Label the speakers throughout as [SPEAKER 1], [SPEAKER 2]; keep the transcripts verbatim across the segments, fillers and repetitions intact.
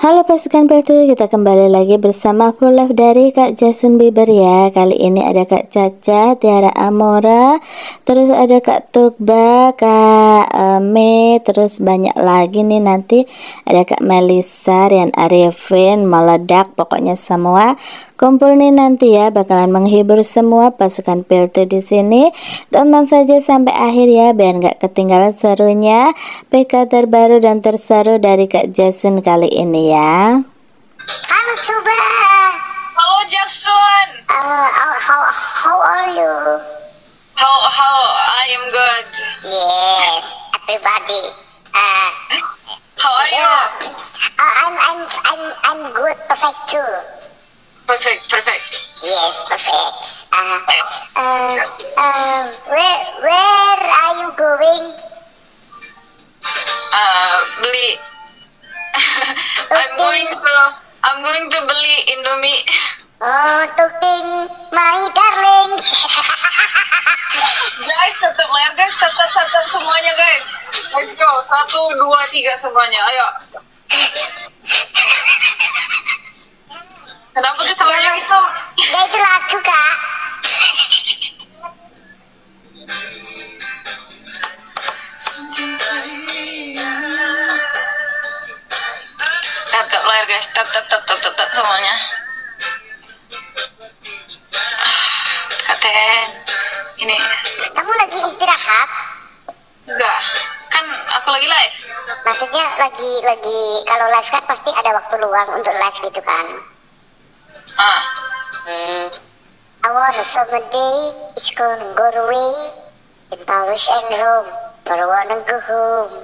[SPEAKER 1] Halo pasukan Peltu, kita kembali lagi bersama full live dari Kak Jasun Bieber ya. Kali ini ada Kak Caca, Tiara Amora, terus ada Kak Tugba, Kak uh, Me, terus banyak lagi nih, nanti ada Kak Melisa, Rian Arifin, Meledak, pokoknya semua kumpul nih nanti ya, bakalan menghibur semua pasukan Peltu di sini. Tonton saja sampai akhir ya, biar nggak ketinggalan serunya P K terbaru dan terseru dari Kak Jasun kali ini ya.
[SPEAKER 2] Halo Coba.
[SPEAKER 3] Halo Jason.
[SPEAKER 2] Uh, how, how how are you?
[SPEAKER 3] How how I am good.
[SPEAKER 2] Yes, everybody. Uh,
[SPEAKER 3] How are you?
[SPEAKER 2] yeah. Uh, I'm I'm I'm I'm good, perfect too.
[SPEAKER 3] Perfect, perfect.
[SPEAKER 2] Yes, perfect. Uh, uh, uh, where where are you going?
[SPEAKER 3] Uh, beli. I'm
[SPEAKER 2] Okay.
[SPEAKER 3] going to I'm going to beli Indomie.
[SPEAKER 2] Oh, talking my darling.
[SPEAKER 3] Guys, tetap layar guys, tetap tetap semuanya guys. Let's go. Satu, dua, tiga semuanya. Ayo. Kenapa ketawanya gitu?
[SPEAKER 2] Ya itu lagu kak.
[SPEAKER 3] Tap tap layar guys, tap tap tap tap tap, tap semuanya. Katen, ini
[SPEAKER 2] Kamu lagi istirahat?
[SPEAKER 3] enggak, kan aku lagi live.
[SPEAKER 2] Maksudnya lagi lagi kalau live kan pasti ada waktu luang untuk live gitu kan?
[SPEAKER 3] Ah,
[SPEAKER 2] Hmm. I want a summer day, it's gonna go away in Paris and Rome, but I wanna go home.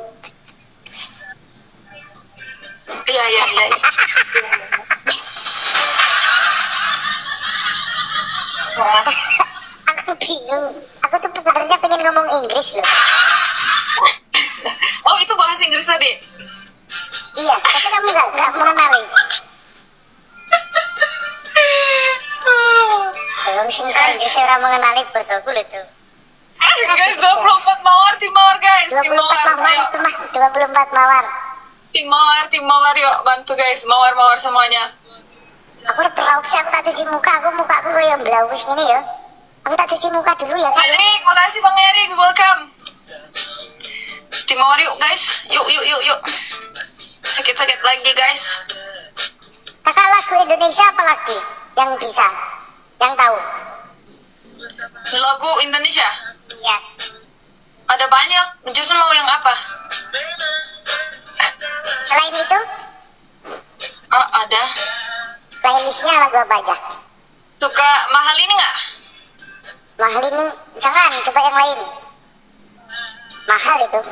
[SPEAKER 3] iya iya iya. iya. Wah,
[SPEAKER 2] Aku tuh bingung, aku tuh sebenarnya pengen ngomong Inggris loh.
[SPEAKER 3] oh itu bahasa Inggris tadi.
[SPEAKER 2] Iya, tapi kamu nggak nggak mengenali. Belum sih saya Inggris orang mengenali bosku loh tuh.
[SPEAKER 3] Guys, dua puluh empat mawar, tim mawar guys, tim
[SPEAKER 2] dua puluh empat
[SPEAKER 3] mawar,
[SPEAKER 2] mawar
[SPEAKER 3] ayo.
[SPEAKER 2] itu mah, dua puluh empat mawar.
[SPEAKER 3] Tim mawar, tim mawar yuk, bantu guys, mawar mawar semuanya.
[SPEAKER 2] Aku udah berlauk sih, aku tak cuci muka, aku muka aku kayak blauis gini ya. Aku tak cuci muka dulu ya kak.
[SPEAKER 3] Erik, makasih Bang Erik, welcome. Tim mawar yuk guys, yuk yuk yuk yuk. Sakit-sakit lagi guys.
[SPEAKER 2] Kakak lagu Indonesia apa lagi yang bisa, yang tahu?
[SPEAKER 3] Lagu Indonesia
[SPEAKER 2] Ya.
[SPEAKER 3] ada banyak. Jason mau yang apa?
[SPEAKER 2] Selain itu,
[SPEAKER 3] Oh, ada.
[SPEAKER 2] playlistnya lagu apa aja?
[SPEAKER 3] Suka mahal ini nggak?
[SPEAKER 2] Mahal ini, jangan, coba yang lain. Mahal itu.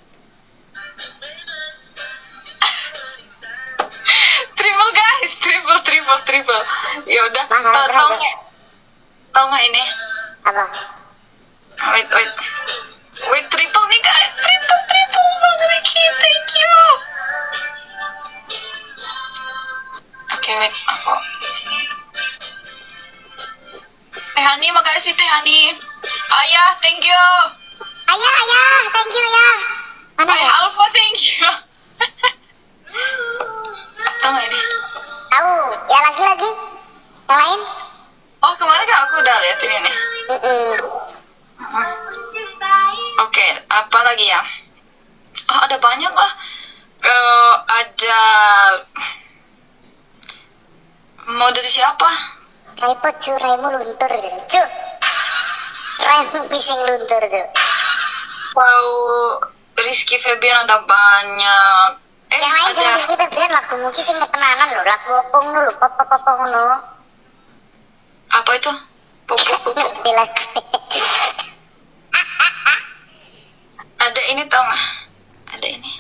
[SPEAKER 3] Triple guys, triple triple triple. Ya udah,
[SPEAKER 2] Mahal,
[SPEAKER 3] tau tau
[SPEAKER 2] berapa?
[SPEAKER 3] nggak? Tau nggak ini?
[SPEAKER 2] Apa?
[SPEAKER 3] Wait wait, wait triple nih guys, triple triple Bang Ricky, thank you. Oke wait, aku. Teh Hani, makasih Teh Hani. Ayah, thank you.
[SPEAKER 2] Ayah, ayah, thank you ya. Mana ya?
[SPEAKER 3] Ayah Alfa, thank you. Tau nggak ini?
[SPEAKER 2] Tahu, ya lagi lagi. Yang lain?
[SPEAKER 3] Oh kemarin kan aku udah liatin ini.
[SPEAKER 2] Mm-mm.
[SPEAKER 3] Oke, apa lagi ya? Oh, ada banyak lah. Eh, ada mau dari siapa?
[SPEAKER 2] Raipot cu, raimu luntur cu. Cu. Raimu pising luntur cu.
[SPEAKER 3] Wow, Rizky Febian ada banyak. Eh,
[SPEAKER 2] Yang lain
[SPEAKER 3] ada
[SPEAKER 2] jangan kita biar lagu mungkin sing ketenanan lho, lagu opong lho, pop-pop-pop ngono.
[SPEAKER 3] apa itu? Popo popo.
[SPEAKER 2] Ngerti lagu.
[SPEAKER 3] Ada ini tau nggak? Ada ini.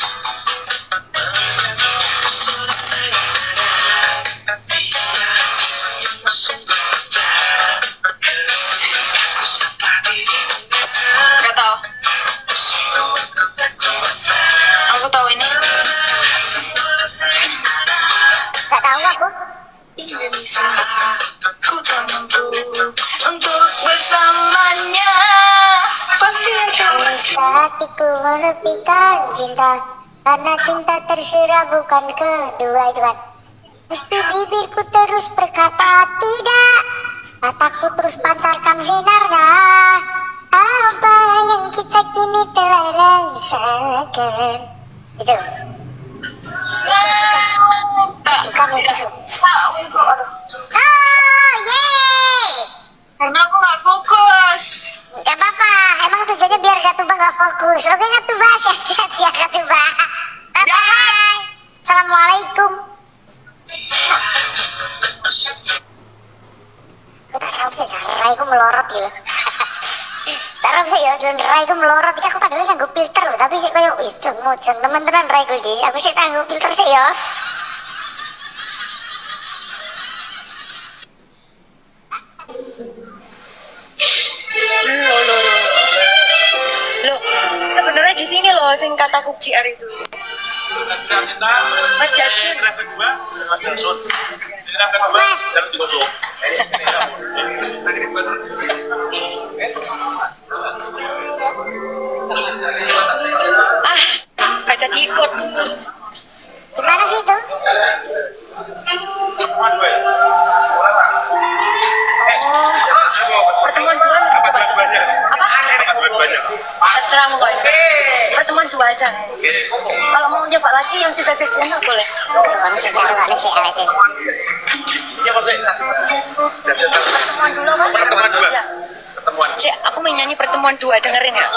[SPEAKER 3] Gak tau. Aku tahu ini.
[SPEAKER 2] Gak tahu aku.
[SPEAKER 3] Ku tak mampu untuk bersamanya. Pasti akan
[SPEAKER 2] Hatiku menepikan cinta. Karena cinta terserah bukan kedua itu kan. Meski bibirku terus berkata tidak, mataku terus pancarkan sinarnya. Apa yang kita kini telah rasakan. Itu. Bukan itu. Oh, yeay.
[SPEAKER 3] Karena aku gak fokus.
[SPEAKER 2] Gak apa-apa, emang tujuannya biar Kak Tuba gak fokus. Oke Kak Tuba, sehat-sehat ya Kak Tuba. Bye-bye. Assalamualaikum. Aku tak tahu sih, raiku melorot gitu. Tak tahu sih ya, raiku melorot. Aku padahal nganggo filter loh, tapi sih kayak, ih ceng-ceng teman-teman raiku di. Aku sih tangguh filter sih ya.
[SPEAKER 3] Loh, loh, loh. Loh, sebenarnya di sini loh sing kataku J R itu. Mas Jasin. Ah, gak jadi ikut.
[SPEAKER 2] Gimana sih itu?
[SPEAKER 3] Pertemuan dua coba. Apa? Terserah mau kok. Pertemuan dua aja. Kalau mau nyoba lagi yang sisa sejen boleh.
[SPEAKER 2] Kan secara gak ada sih awet itu.
[SPEAKER 4] Iya Mas.
[SPEAKER 3] Pertemuan dulu apa?
[SPEAKER 4] Pertemuan dua.
[SPEAKER 3] Ya.
[SPEAKER 4] Pertemuan.
[SPEAKER 3] Cek, aku mau nyanyi pertemuan dua, dengerin ya.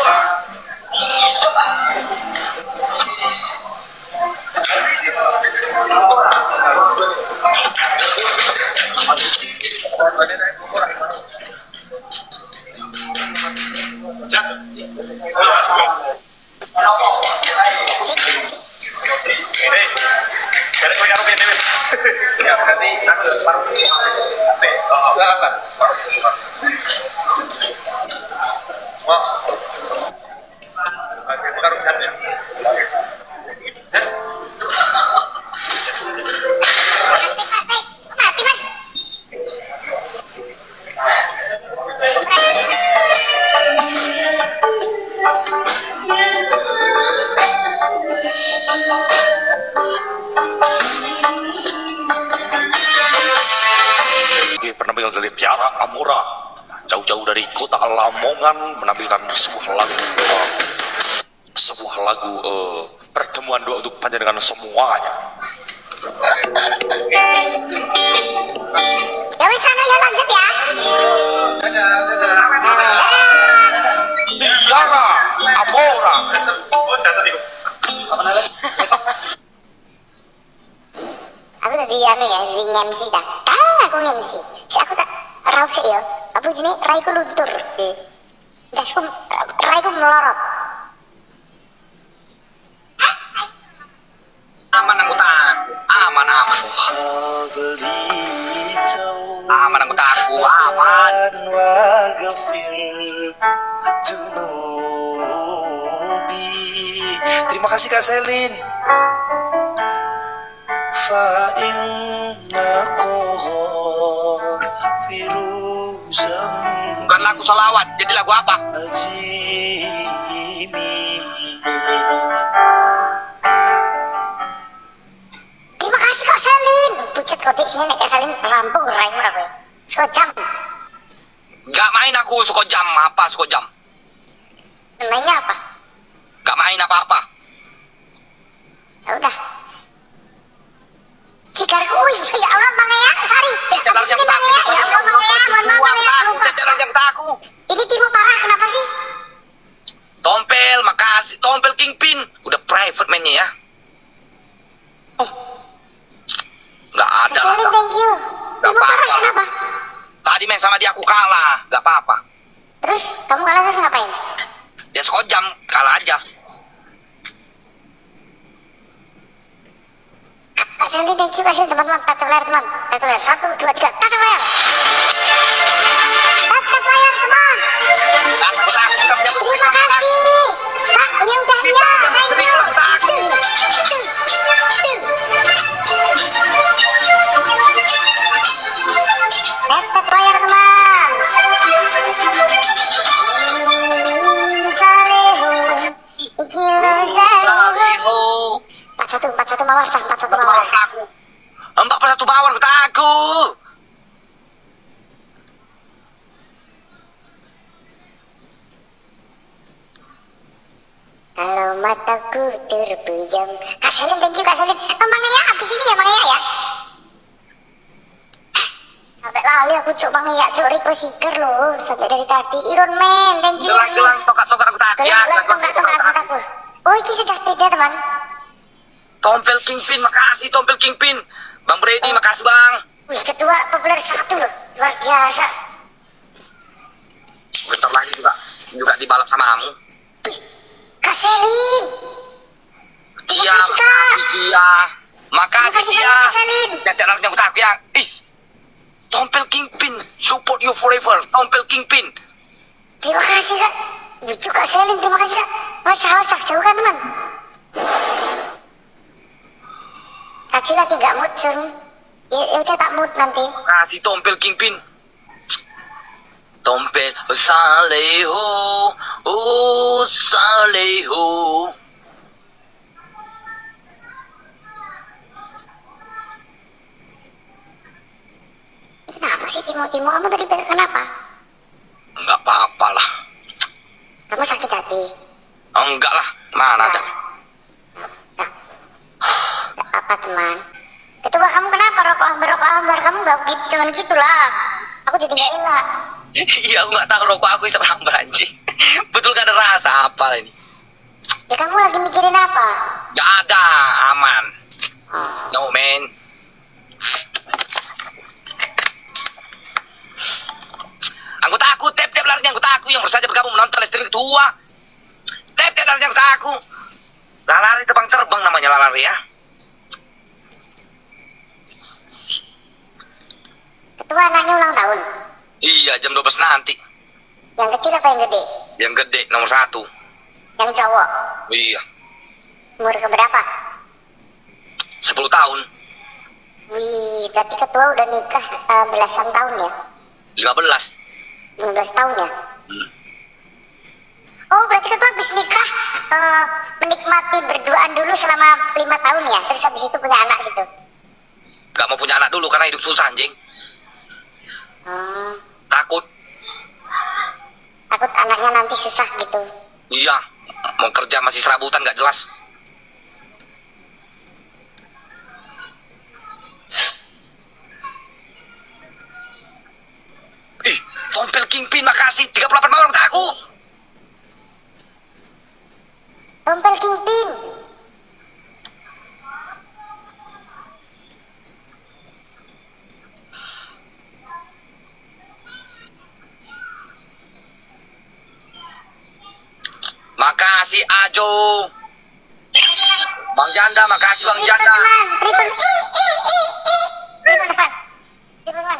[SPEAKER 4] Hei, dari kau yang rupiah Dewi. Ya berarti aku baru apa? Oh, apa? Wah, oke, bukan rupiah ya. Jas.
[SPEAKER 2] Mati mas.
[SPEAKER 4] Penampil dari Tiara Amora jauh-jauh dari kota Lamongan menampilkan sebuah lagu uh, sebuah lagu uh, pertemuan dua untuk panjenengan semuanya.
[SPEAKER 2] Ya wis sana ya lanjut ya.
[SPEAKER 4] Tiara Amora. Oh, saya sedih.
[SPEAKER 2] Aku tadi anu ya, di ngemsi dah. Ah, aku ngemsi. Si aku tak raup sih ya. Apa jenis raiku luntur. Eh, dasku raiku melorot.
[SPEAKER 5] Aman angkutan, aman aman. Aman angkutan aku, aman.
[SPEAKER 4] Terima kasih Kak Selin.
[SPEAKER 5] Bukan lagu salawat, jadi lagu apa?
[SPEAKER 2] Terima kasih Kak Selin. Pucet kodik sini nek Kak Selin rampung raimu ra kowe. Sekejam.
[SPEAKER 5] Gak main aku suka jam, apa suka jam?
[SPEAKER 2] Namanya apa?
[SPEAKER 5] Gak main apa-apa.
[SPEAKER 2] Ya udah. Cikarku, wih, ya Allah Bangayang, sorry. Apa sih ini Bangayang? Ya Allah Bangayang, mohon maaf Bangayang, lupa.
[SPEAKER 5] yang taku.
[SPEAKER 2] Ini tipu parah, kenapa sih?
[SPEAKER 5] Tompel, makasih. Tompel Kingpin. Udah private mainnya ya.
[SPEAKER 2] Eh,
[SPEAKER 5] Gak ada
[SPEAKER 2] Kak Selin,
[SPEAKER 5] lah.
[SPEAKER 2] thank you.
[SPEAKER 5] Gak
[SPEAKER 2] Tipu parah,
[SPEAKER 5] apa-apa.
[SPEAKER 2] kenapa?
[SPEAKER 5] Tadi main sama dia aku kalah. Gak apa-apa.
[SPEAKER 2] Terus, kamu kalah terus ngapain?
[SPEAKER 5] Dia sekojam, kalah aja.
[SPEAKER 2] Kak Selin, thank you, Kak Selin, teman-teman. Tatap layar, teman. Tatap layar, satu, dua, tiga, tatap layar. Tatap layar, teman.
[SPEAKER 5] Gak takut aku sudah menyambut
[SPEAKER 2] Terima kasih. Kak, ini udah ya. Thank you. Tuh, tuh, tuh. Tatap layar, teman. Hmm, Saleho, kilo saleho.
[SPEAKER 5] satu bawah kota aku.
[SPEAKER 2] Kalau mataku terpejam. Kak Selin, thank you Kak Selin. Oh, Mang Eya, abis ini ya Mang Eya ya? Sampai lali aku cok Mang Eya, cok Rico Seeker loh. Sampai dari tadi. Iron Man, thank you.
[SPEAKER 5] Gelang-gelang tongkat-tongkat aku tak ya.
[SPEAKER 2] Gelang tongkat-tongkat aku takut. Oh, ini sudah beda teman.
[SPEAKER 5] Tompel Kingpin, makasih Tompel Kingpin. Bang Brady, makasih Bang.
[SPEAKER 2] Wih, ketua populer satu loh. Luar biasa.
[SPEAKER 5] Bentar lagi juga juga dibalap sama kamu.
[SPEAKER 2] Kak Selin.
[SPEAKER 5] Cia,
[SPEAKER 2] Terima kasih, Kak.
[SPEAKER 5] Cia. Makasih
[SPEAKER 2] Terima kasih
[SPEAKER 5] Cia.
[SPEAKER 2] banyak, Kak Selin.
[SPEAKER 5] Nanti anaknya aku takut ya. Is. Tompel Kingpin, support you forever. Tompel Kingpin.
[SPEAKER 2] Terima kasih Kak. Lucu Kak Selin, terima kasih Kak. Wajah wajah jauh kan teman. Kak Cila lagi gak mood sun. Ya, ya udah tak mood nanti.
[SPEAKER 5] Makasih Tompel Kingpin. Tompel Saleho, oh Saleho.
[SPEAKER 2] Kenapa sih Timo-Timo? Kamu tadi pegang kenapa?
[SPEAKER 5] Enggak apa-apa lah.
[SPEAKER 2] Kamu sakit hati?
[SPEAKER 5] Enggak lah, mana ada.
[SPEAKER 2] Tak, tak apa teman. Ketua kamu kenapa rokok berokok hambar? Kamu gak gitu, cuman gitulah. Aku jadi gak enak.
[SPEAKER 5] Iya, aku nggak tahu rokok aku isap hambar anjing. Betul gak ada rasa apa ini?
[SPEAKER 2] Ya kamu lagi mikirin apa?
[SPEAKER 5] Gak ada, aman.
[SPEAKER 2] Oh.
[SPEAKER 5] No man. Anggota aku, tap-tap larinya anggota aku yang bersaja bergabung menonton live streaming ketua. Tap-tap larinya anggota aku. Lalari terbang-terbang namanya lalari ya.
[SPEAKER 2] Ketua anaknya ulang tahun.
[SPEAKER 5] Iya, jam dua belas nanti.
[SPEAKER 2] Yang kecil apa yang gede?
[SPEAKER 5] Yang gede, nomor satu.
[SPEAKER 2] Yang cowok.
[SPEAKER 5] Iya,
[SPEAKER 2] Umur keberapa?
[SPEAKER 5] sepuluh tahun.
[SPEAKER 2] Wih, berarti ketua udah nikah uh, belasan tahun ya?
[SPEAKER 5] lima belas.
[SPEAKER 2] lima belas tahun ya?
[SPEAKER 5] Hmm.
[SPEAKER 2] Oh, berarti ketua habis nikah uh, menikmati berduaan dulu selama lima tahun ya? Terus habis itu punya anak gitu?
[SPEAKER 5] Gak mau punya anak dulu karena hidup susah anjing.
[SPEAKER 2] Hmm,
[SPEAKER 5] Takut.
[SPEAKER 2] takut anaknya nanti susah gitu.
[SPEAKER 5] Iya, mau kerja masih serabutan gak jelas. Ih, Tompel Kingpin makasih tiga puluh delapan bawang ke aku.
[SPEAKER 2] Tompel Kingpin.
[SPEAKER 5] Makasih Ajo. Bang Janda, makasih Bang
[SPEAKER 2] Triple
[SPEAKER 5] Janda.
[SPEAKER 2] teman, triple i i i i. Triple teman, triple teman.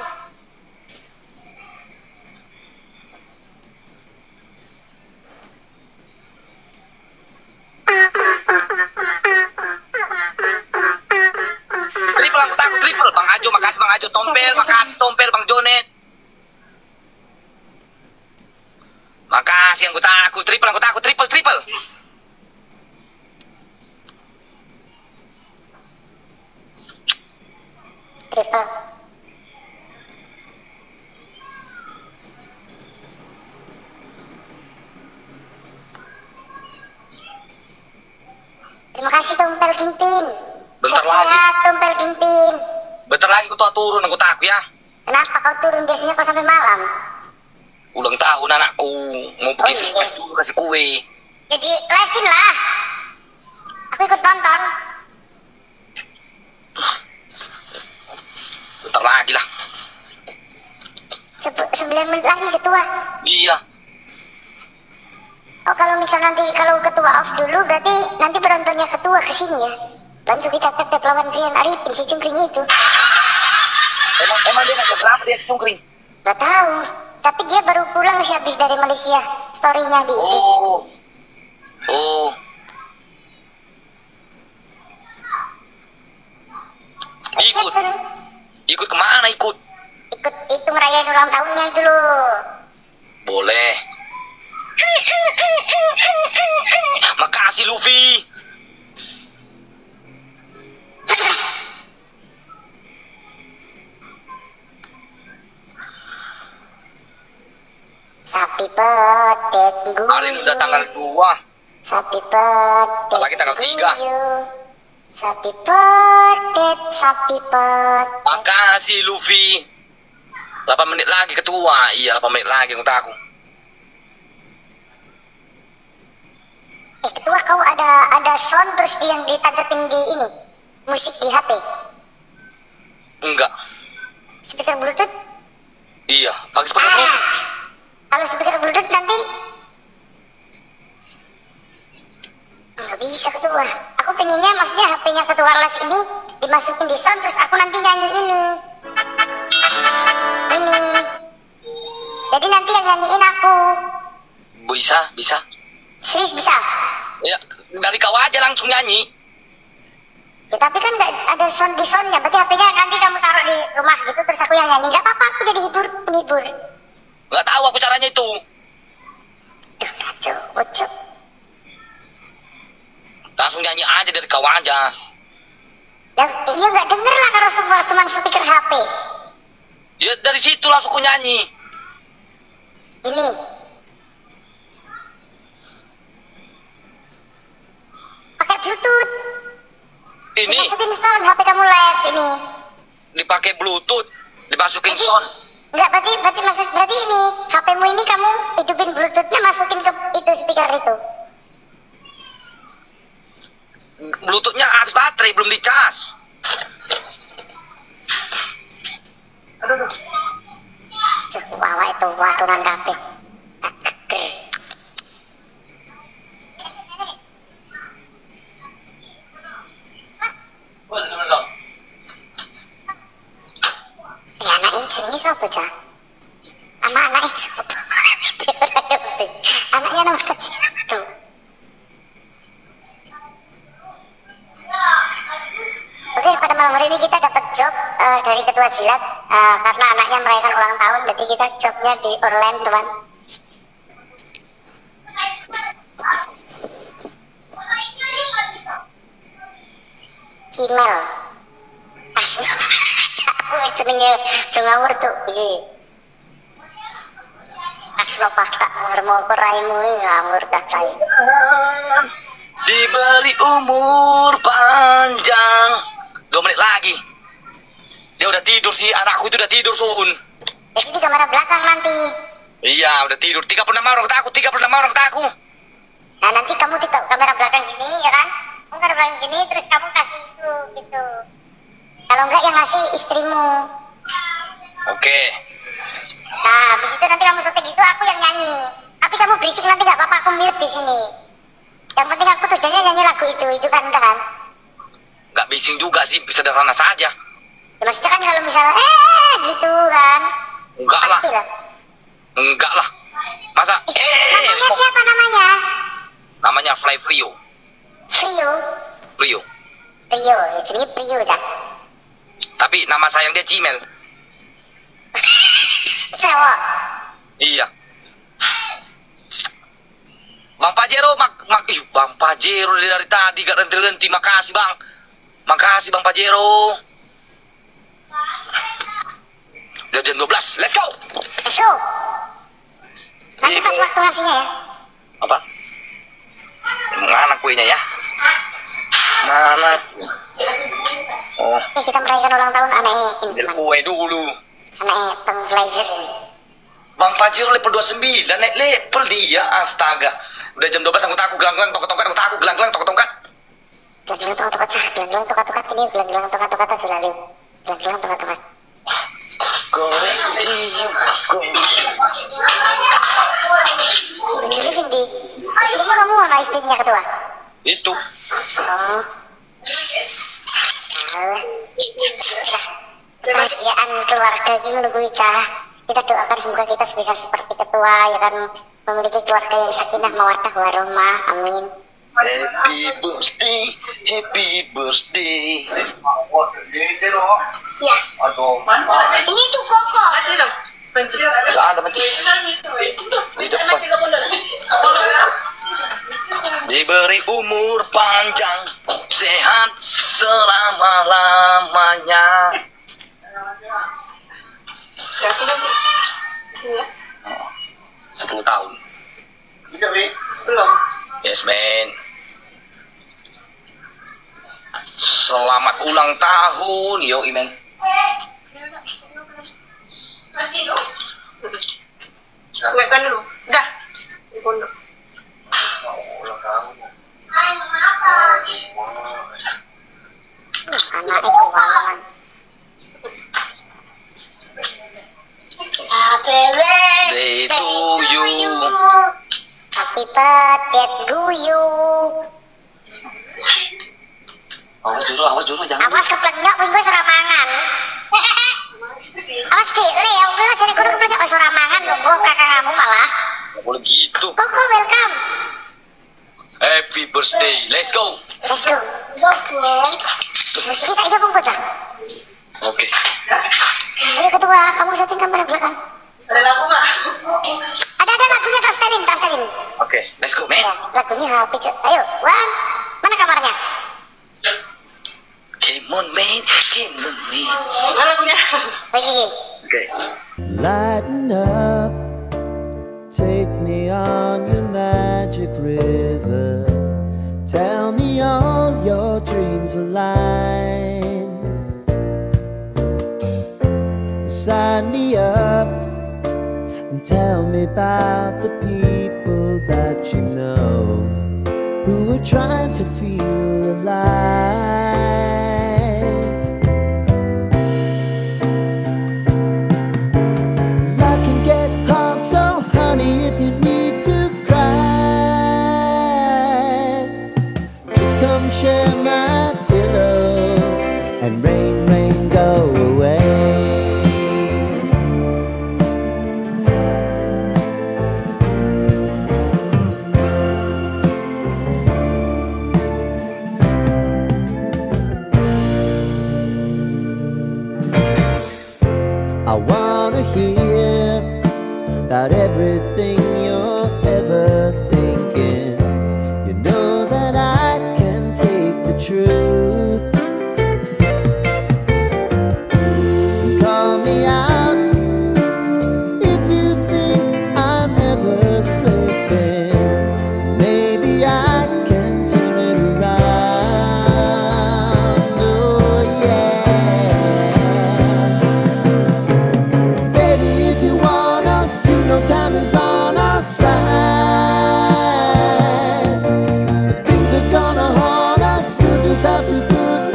[SPEAKER 5] Triple anggota aku, triple. Bang Ajo, makasih Bang Ajo. Tompel, makasih Tompel. Bang Jonet. Makasih anggota aku, triple anggota aku, triple, triple.
[SPEAKER 2] Triple. Terima kasih Tompel Kingpin.
[SPEAKER 5] Bentar
[SPEAKER 2] Sehat-sehat Tompel Kingpin.
[SPEAKER 5] Bentar lagi aku turun anggota aku ya.
[SPEAKER 2] Kenapa kau turun biasanya kau sampai malam?
[SPEAKER 5] Ulang tahun anakku. Mau
[SPEAKER 2] Oh,
[SPEAKER 5] pergi
[SPEAKER 2] iya.
[SPEAKER 5] surprise dulu kasih kue.
[SPEAKER 2] Jadi live-in lah. Aku ikut nonton.
[SPEAKER 5] Bentar lagi lah.
[SPEAKER 2] Sep- Sembilan menit lagi ketua.
[SPEAKER 5] Iya.
[SPEAKER 2] Oh, kalau misal nanti kalau ketua off dulu berarti nanti penontonnya ketua ke sini ya. Bantu kita tap-tap lawan Rian Arifin si cungkring itu.
[SPEAKER 5] Emang emang dia ngajak berapa dia si cungkring?
[SPEAKER 2] Gak tahu. Tapi dia baru pulang sih habis dari Malaysia. Story-nya di I G.
[SPEAKER 5] Oh. Oh. Ikut.
[SPEAKER 2] Sun.
[SPEAKER 5] Ikut kemana ikut?
[SPEAKER 2] Ikut itu ngerayain ulang tahunnya itu loh.
[SPEAKER 5] Boleh. Makasih Luffy.
[SPEAKER 2] Happy birthday to you.
[SPEAKER 5] Hari ini udah tanggal dua.
[SPEAKER 2] Happy birthday.
[SPEAKER 5] Lagi tanggal tiga.
[SPEAKER 2] Happy birthday, happy birthday.
[SPEAKER 5] Makasih Luffy. delapan menit lagi ketua. Iya, delapan menit lagi untuk aku.
[SPEAKER 2] Eh ketua, kau ada ada sound terus di yang ditancapin di ini musik di H P?
[SPEAKER 5] Enggak.
[SPEAKER 2] Speaker Bluetooth?
[SPEAKER 5] Iya, pakai speaker
[SPEAKER 2] Ah,
[SPEAKER 5] Bluetooth.
[SPEAKER 2] kalau speaker Bluetooth nanti nggak bisa ketua. Aku pengennya maksudnya H P-nya ketua live ini dimasukin di sound terus aku nanti nyanyi ini. Ini. Jadi nanti yang nyanyiin aku.
[SPEAKER 5] Bisa, bisa.
[SPEAKER 2] Serius bisa?
[SPEAKER 5] Ya, dari kau aja langsung nyanyi.
[SPEAKER 2] Ya tapi kan nggak ada sound di soundnya. Berarti H P-nya nanti kamu taruh di rumah gitu terus aku yang nyanyi. Nggak apa-apa, aku jadi hibur, penghibur.
[SPEAKER 5] Nggak tahu aku caranya itu.
[SPEAKER 2] Duh, kacau, bocok.
[SPEAKER 5] Langsung nyanyi aja dari kau aja.
[SPEAKER 2] Ya, iya nggak denger lah kalau cuma cuma speaker H P.
[SPEAKER 5] Ya dari situ langsung aku nyanyi.
[SPEAKER 2] Ini. Pakai Bluetooth.
[SPEAKER 5] Ini
[SPEAKER 2] Dimasukin sound H P kamu live ini.
[SPEAKER 5] dipakai Bluetooth, dimasukin
[SPEAKER 2] Jadi,
[SPEAKER 5] sound.
[SPEAKER 2] enggak, berarti berarti maksud berarti ini H P-mu ini kamu hidupin Bluetooth-nya masukin ke itu speaker itu.
[SPEAKER 5] Bluetooth-nya habis baterai, belum dicas.
[SPEAKER 2] Cukup bawa itu watunan kape. Tak keker. Ya anak incing ini siapa cah? Sama anak incing anaknya nomor kecil tuh. Oke, pada malam hari ini kita dapat job uh, dari ketua jilat uh, karena anaknya merayakan ulang tahun, jadi kita jobnya di Orland teman. Cimel asli aku jenenge jengawur cuk iki aslo pakak ngermo raimu ngamur kacai
[SPEAKER 5] Diberi umur panjang. Dua menit lagi. Dia udah tidur sih, anakku itu udah tidur sun.
[SPEAKER 2] jadi di kamera belakang nanti.
[SPEAKER 5] Iya, udah tidur. tiga puluh enam orang takut, tiga puluh enam orang takut.
[SPEAKER 2] Nah nanti kamu di kamera belakang gini ya kan, kamu kamera belakang gini terus kamu kasih itu gitu. Kalau enggak yang ngasih istrimu.
[SPEAKER 5] Oke.
[SPEAKER 2] Nah habis itu nanti kamu syuting itu aku yang nyanyi. Tapi kamu berisik nanti nggak apa-apa, aku mute di sini. Yang penting aku tujuannya nyanyi lagu itu, itu kan udah kan?
[SPEAKER 5] Nggak bising juga sih, sederhana saja.
[SPEAKER 2] Ya, maksudnya kan kalau misalnya eh gitu kan?
[SPEAKER 5] Enggak lah.
[SPEAKER 2] Pasti lah.
[SPEAKER 5] Enggak lah. Masa?
[SPEAKER 2] Eh,
[SPEAKER 5] Eh,
[SPEAKER 2] namanya siapa namanya?
[SPEAKER 5] namanya Fly Frio.
[SPEAKER 2] Frio.
[SPEAKER 5] Frio.
[SPEAKER 2] Rio, ya jadi Frio kan?
[SPEAKER 5] Tapi nama sayang dia Cimel.
[SPEAKER 2] Cewek.
[SPEAKER 5] Iya. Bang Pajero, mak, mak, ih, Bang Pajero dari tadi gak berhenti-henti. Makasih Bang. Makasih Bang Pajero. Udah jam dua belas, let's go.
[SPEAKER 2] Let's go. Nanti pas waktu ngasihnya ya.
[SPEAKER 5] Apa? Mana kuenya ya? Mana? Oh,
[SPEAKER 2] Eh kita merayakan ulang tahun anaknya ini
[SPEAKER 5] ambil
[SPEAKER 2] teman.
[SPEAKER 5] kue dulu.
[SPEAKER 2] Anaknya Bang Glazer.
[SPEAKER 5] Bang Pajero level dua puluh sembilan, naik level dia, astaga. Udah jam dua belas, anggota aku gelang-gelang, tongkat-tongkat, anggota aku gelang-gelang, tongkat-tongkat.
[SPEAKER 2] Gelang-gelang tokat-tokat sah, gelang-gelang tokat-tokat ini, gelang-gelang tokat-tokat aja lali. Gelang-gelang tokat-tokat.
[SPEAKER 5] Goreng
[SPEAKER 2] Jadi Cindy, istrimu kamu mana istrinya ketua?
[SPEAKER 5] itu.
[SPEAKER 2] Oh. Nah, kebahagiaan keluarga gitu gue cah. Kita doakan semoga kita bisa seperti ketua ya kan, memiliki keluarga yang sakinah mawaddah warahmah. Amin.
[SPEAKER 5] Happy birthday, happy birthday.
[SPEAKER 2] Ya. Ini tuh koko.
[SPEAKER 5] Gak ada mencis di depan. Diberi umur panjang, sehat selama-lamanya. sepuluh tahun.
[SPEAKER 3] Belum.
[SPEAKER 5] Yes, man. Selamat ulang tahun, yo, Imen.
[SPEAKER 3] Suapkan dulu. Udah. Pondok.
[SPEAKER 2] Anak itu wawan. Happy
[SPEAKER 5] Day to you.
[SPEAKER 2] Happy birthday to you.
[SPEAKER 5] Awas dulu, awas dulu, jangan.
[SPEAKER 2] Awas keplengak pun gue suruh mangan. Awas dik, le, gue jadi gue keplengak gue suruh mangan. Gue kakak kamu malah.
[SPEAKER 5] Gak boleh gitu.
[SPEAKER 2] Koko welcome.
[SPEAKER 5] Happy birthday, let's go.
[SPEAKER 2] Let's go. Musiknya saya jawab bocah.
[SPEAKER 5] Oke.
[SPEAKER 2] Ayo kedua, kamu syuting kamera belakang.
[SPEAKER 3] Ada lagu nggak?
[SPEAKER 2] Ada ada lagunya tas telin, tas telin.
[SPEAKER 5] Oke, let's go, man.
[SPEAKER 2] Ya, lagunya H P cuy. Ayo, Wan, mana kamarnya?
[SPEAKER 5] Come on, man. Come on, man.
[SPEAKER 3] Mana lagunya?
[SPEAKER 2] Lagi.
[SPEAKER 5] Oke.
[SPEAKER 6] Lighten up, take me on your magic river. Tell me all your dreams align. Sign me up and tell me about the people that you know who are trying to feel alive. Life can get hard, so honey, if you need to cry, just come share my pillow and rain, rain, go away. I wanna hear about everything you're ever thinking. You know that I can take the truth. Call me out if you think I'm never slipping. Maybe I can turn it around. Oh yeah. Baby, if you want us, you know time is on our side. But things are gonna haunt us, we'll just have to put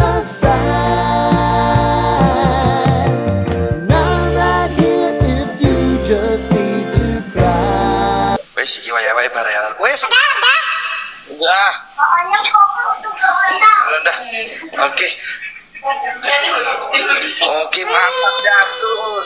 [SPEAKER 6] aside. And I'm right here if you just need to cry.
[SPEAKER 4] Wes iki wae-wae barean. Wes.
[SPEAKER 2] Ada, ada.
[SPEAKER 5] Udah,
[SPEAKER 2] Pokoknya koko untuk koko.
[SPEAKER 5] udah. Oke. Oke, mantap, Jasun.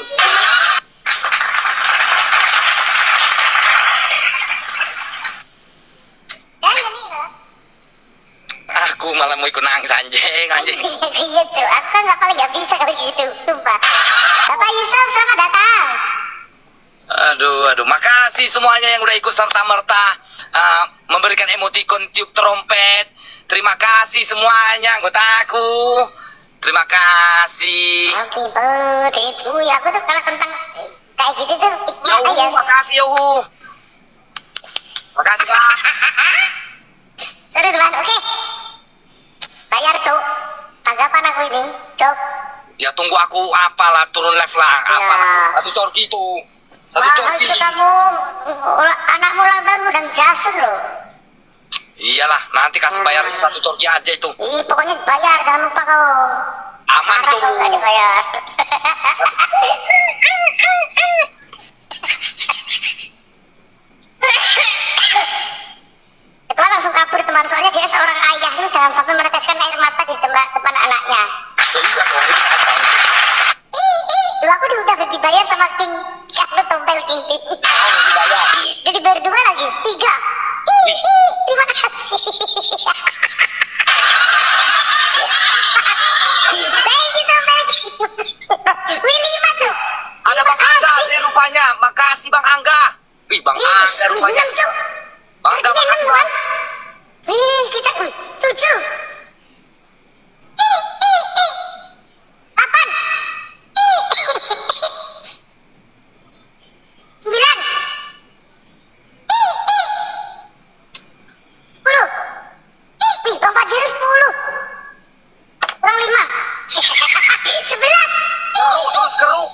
[SPEAKER 2] Dan ini loh.
[SPEAKER 5] Aku malah mau ikut nangis anjing, anjing.
[SPEAKER 2] Iya cuy, aku kan nggak paling nggak bisa kalau gitu, sumpah. Bapak Yusuf, selamat datang.
[SPEAKER 5] Aduh, aduh, makasih semuanya yang udah ikut serta-merta uh, memberikan emoticon tiup trompet. Terima kasih semuanya anggotaku. Terima kasih.
[SPEAKER 2] Happy birthday to you. Aku tuh kalau tentang kayak gitu tuh hikmah
[SPEAKER 5] Yauhu,
[SPEAKER 2] aja.
[SPEAKER 5] makasih Yauhu. Makasih Pak.
[SPEAKER 2] Sudah duluan, oke. Bayar cuk. Tanggapan aku ini, cuk.
[SPEAKER 5] Ya tunggu aku apalah turun live lah.
[SPEAKER 2] Ya.
[SPEAKER 5] Apalah satu corgi itu. Satu
[SPEAKER 2] Mahal
[SPEAKER 5] corgi.
[SPEAKER 2] cuk kamu. Ula- Anakmu ulang tahun udang Jasun loh.
[SPEAKER 5] Iyalah, nanti kasih bayarnya satu corgi aja itu.
[SPEAKER 2] Ih, pokoknya bayar, jangan lupa kau.
[SPEAKER 5] Aman
[SPEAKER 2] Marah
[SPEAKER 5] tuh.
[SPEAKER 2] kalau nggak dibayar. Ketua langsung kabur teman, soalnya dia seorang ayah itu jangan sampai meneteskan air mata di depan, depan anaknya.
[SPEAKER 5] Oh, iya dong.
[SPEAKER 2] Ih, ih, dulu aku udah dibayar sama King, aku tompel King King. Jadi baru dua lagi, tiga. Ih, ih, terima kasih. Thank you tompel King. Wih, lima tuh.
[SPEAKER 5] Ada Bang Angga nih rupanya. Makasih Bang Angga. Wih, Bang Angga rupanya.
[SPEAKER 2] Enam tuh.
[SPEAKER 5] Bang Angga,
[SPEAKER 2] Tadi
[SPEAKER 5] makasih
[SPEAKER 2] enam,
[SPEAKER 5] Bang.
[SPEAKER 2] kan? Wih, kita wih, tujuh. Ih, ih, ih. Delapan. Ih.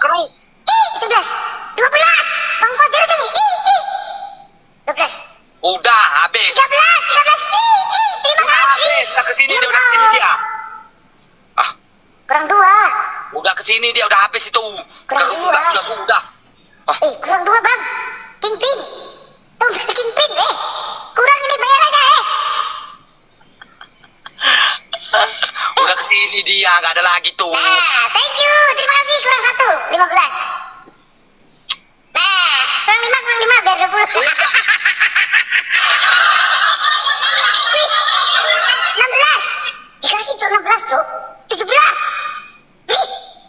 [SPEAKER 5] keruk.
[SPEAKER 2] Ih, sebelas. Dua belas. Bang Fajar tinggi. Ih, ih. Dua belas.
[SPEAKER 5] Udah habis.
[SPEAKER 2] Tiga belas. Tiga belas. Ih, ih. Terima
[SPEAKER 5] Udah
[SPEAKER 2] kasih.
[SPEAKER 5] habis. Udah kesini dia,
[SPEAKER 2] Diam
[SPEAKER 5] udah kesini
[SPEAKER 2] kau.
[SPEAKER 5] dia. Ah,
[SPEAKER 2] Kurang dua.
[SPEAKER 5] udah kesini dia, udah habis itu.
[SPEAKER 2] Kurang
[SPEAKER 5] Keruk
[SPEAKER 2] dua.
[SPEAKER 5] udah, sudah, sudah. Ah,
[SPEAKER 2] Eh, kurang dua, Bang. Kingpin. Tuh, Kingpin. Eh, kurang ini bayarannya, eh.
[SPEAKER 5] udah kesini dia, nggak ada lagi tuh.
[SPEAKER 2] Nah, thank you. Terima kasih. Kurang satu. Lima belas. Nah, kurang lima, kurang lima. Biar dua puluh. Wih, enam belas. Dikasih, Cuk. enam belas, Cuk. tujuh belas. Wih.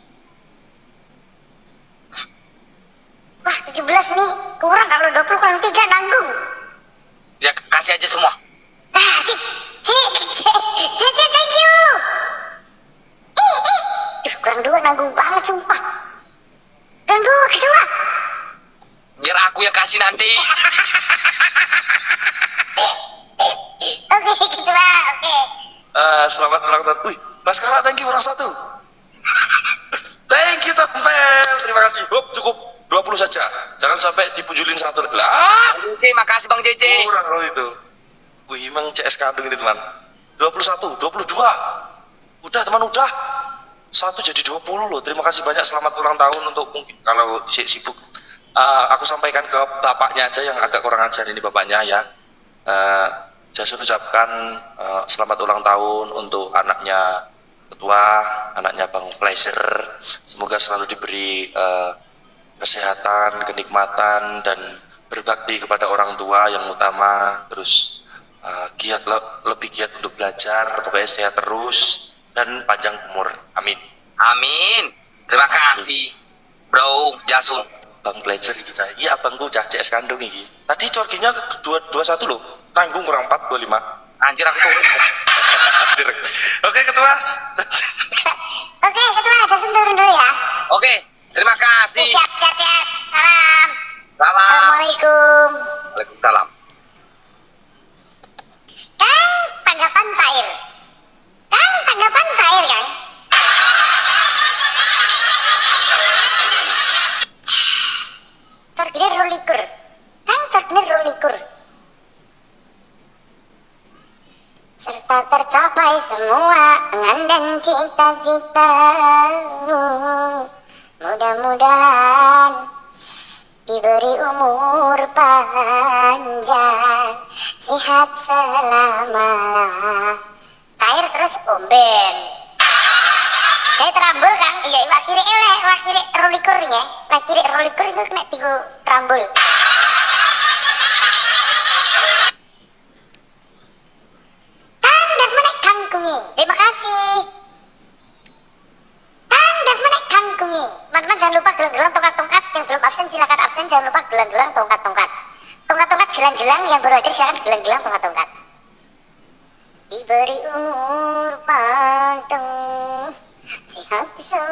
[SPEAKER 2] Wah, tujuh belas nih. Kurang kalau dua puluh kurang tiga nanggung.
[SPEAKER 5] Ya kasih aja semua.
[SPEAKER 2] Nah, sip. Cik, cik, cik, cik, thank you. Ih, ih. Duh, kurang dua nanggung banget, sumpah. Kurang dua, kedua.
[SPEAKER 5] Biar aku yang kasih nanti.
[SPEAKER 2] Oke, kedua, oke.
[SPEAKER 4] Eh, selamat ulang tahun. Wih, Baskara, thank you orang satu. Thank you Tompel, terima kasih. Hop, cukup dua puluh saja. Jangan sampai dipujulin satu lagi. Lah,
[SPEAKER 5] Bang J J, makasih Bang J J.
[SPEAKER 4] kurang loh itu. Wih, emang C S kandung ini teman. dua puluh satu, dua puluh dua. Udah teman, udah. Satu jadi dua puluh loh. Terima kasih banyak, selamat ulang tahun untuk mungkin kalau si sibuk. Uh, aku sampaikan ke bapaknya aja yang agak kurang ajar ini bapaknya ya. Uh, Jason ucapkan uh, selamat ulang tahun untuk anaknya ketua, anaknya Bang Fleischer. Semoga selalu diberi uh, kesehatan, kenikmatan dan berbakti kepada orang tua yang utama. Terus uh, giat le lebih giat untuk belajar, pokoknya sehat terus dan panjang umur. Amin.
[SPEAKER 5] Amin. Terima kasih, Bro Jasun.
[SPEAKER 4] Bang Fleischer kita. Iya, abangku cah C S kandung ini. Tadi corginya dua dua satu loh. Tanggung kurang empat dua lima.
[SPEAKER 5] Anjir aku turun.
[SPEAKER 4] Oke, ketua.
[SPEAKER 2] Oke, ketua, Jason turun dulu ya.
[SPEAKER 5] Oke, terima kasih.
[SPEAKER 2] Siap, siap, siap. Salam.
[SPEAKER 5] Salam.
[SPEAKER 2] Assalamualaikum.
[SPEAKER 5] Waalaikumsalam.
[SPEAKER 2] Kang, tanggapan cair. Kang, tanggapan cair, Kang. Corgine rolikur. Kang, corgine rolikur. Serta tercapai semua angan dan cita-cita. Mudah-mudahan diberi umur panjang, sehat selama. Cair terus omben. Kayak terambul kan? Iya, wak kiri eleh, wak kiri rolikur ya. Wak kiri rolikur itu kena tiga terambul. Kang, das menek kangkungi. Terima kasih. Kang, das menek kangkungi. Teman-teman jangan lupa gelang-gelang tongkat-tongkat. Yang belum absen silakan absen. Jangan lupa gelang-gelang tongkat-tongkat. Tongkat-tongkat gelang-gelang yang baru hadir silakan gelang-gelang tongkat-tongkat. Diberi umur panjang, sehat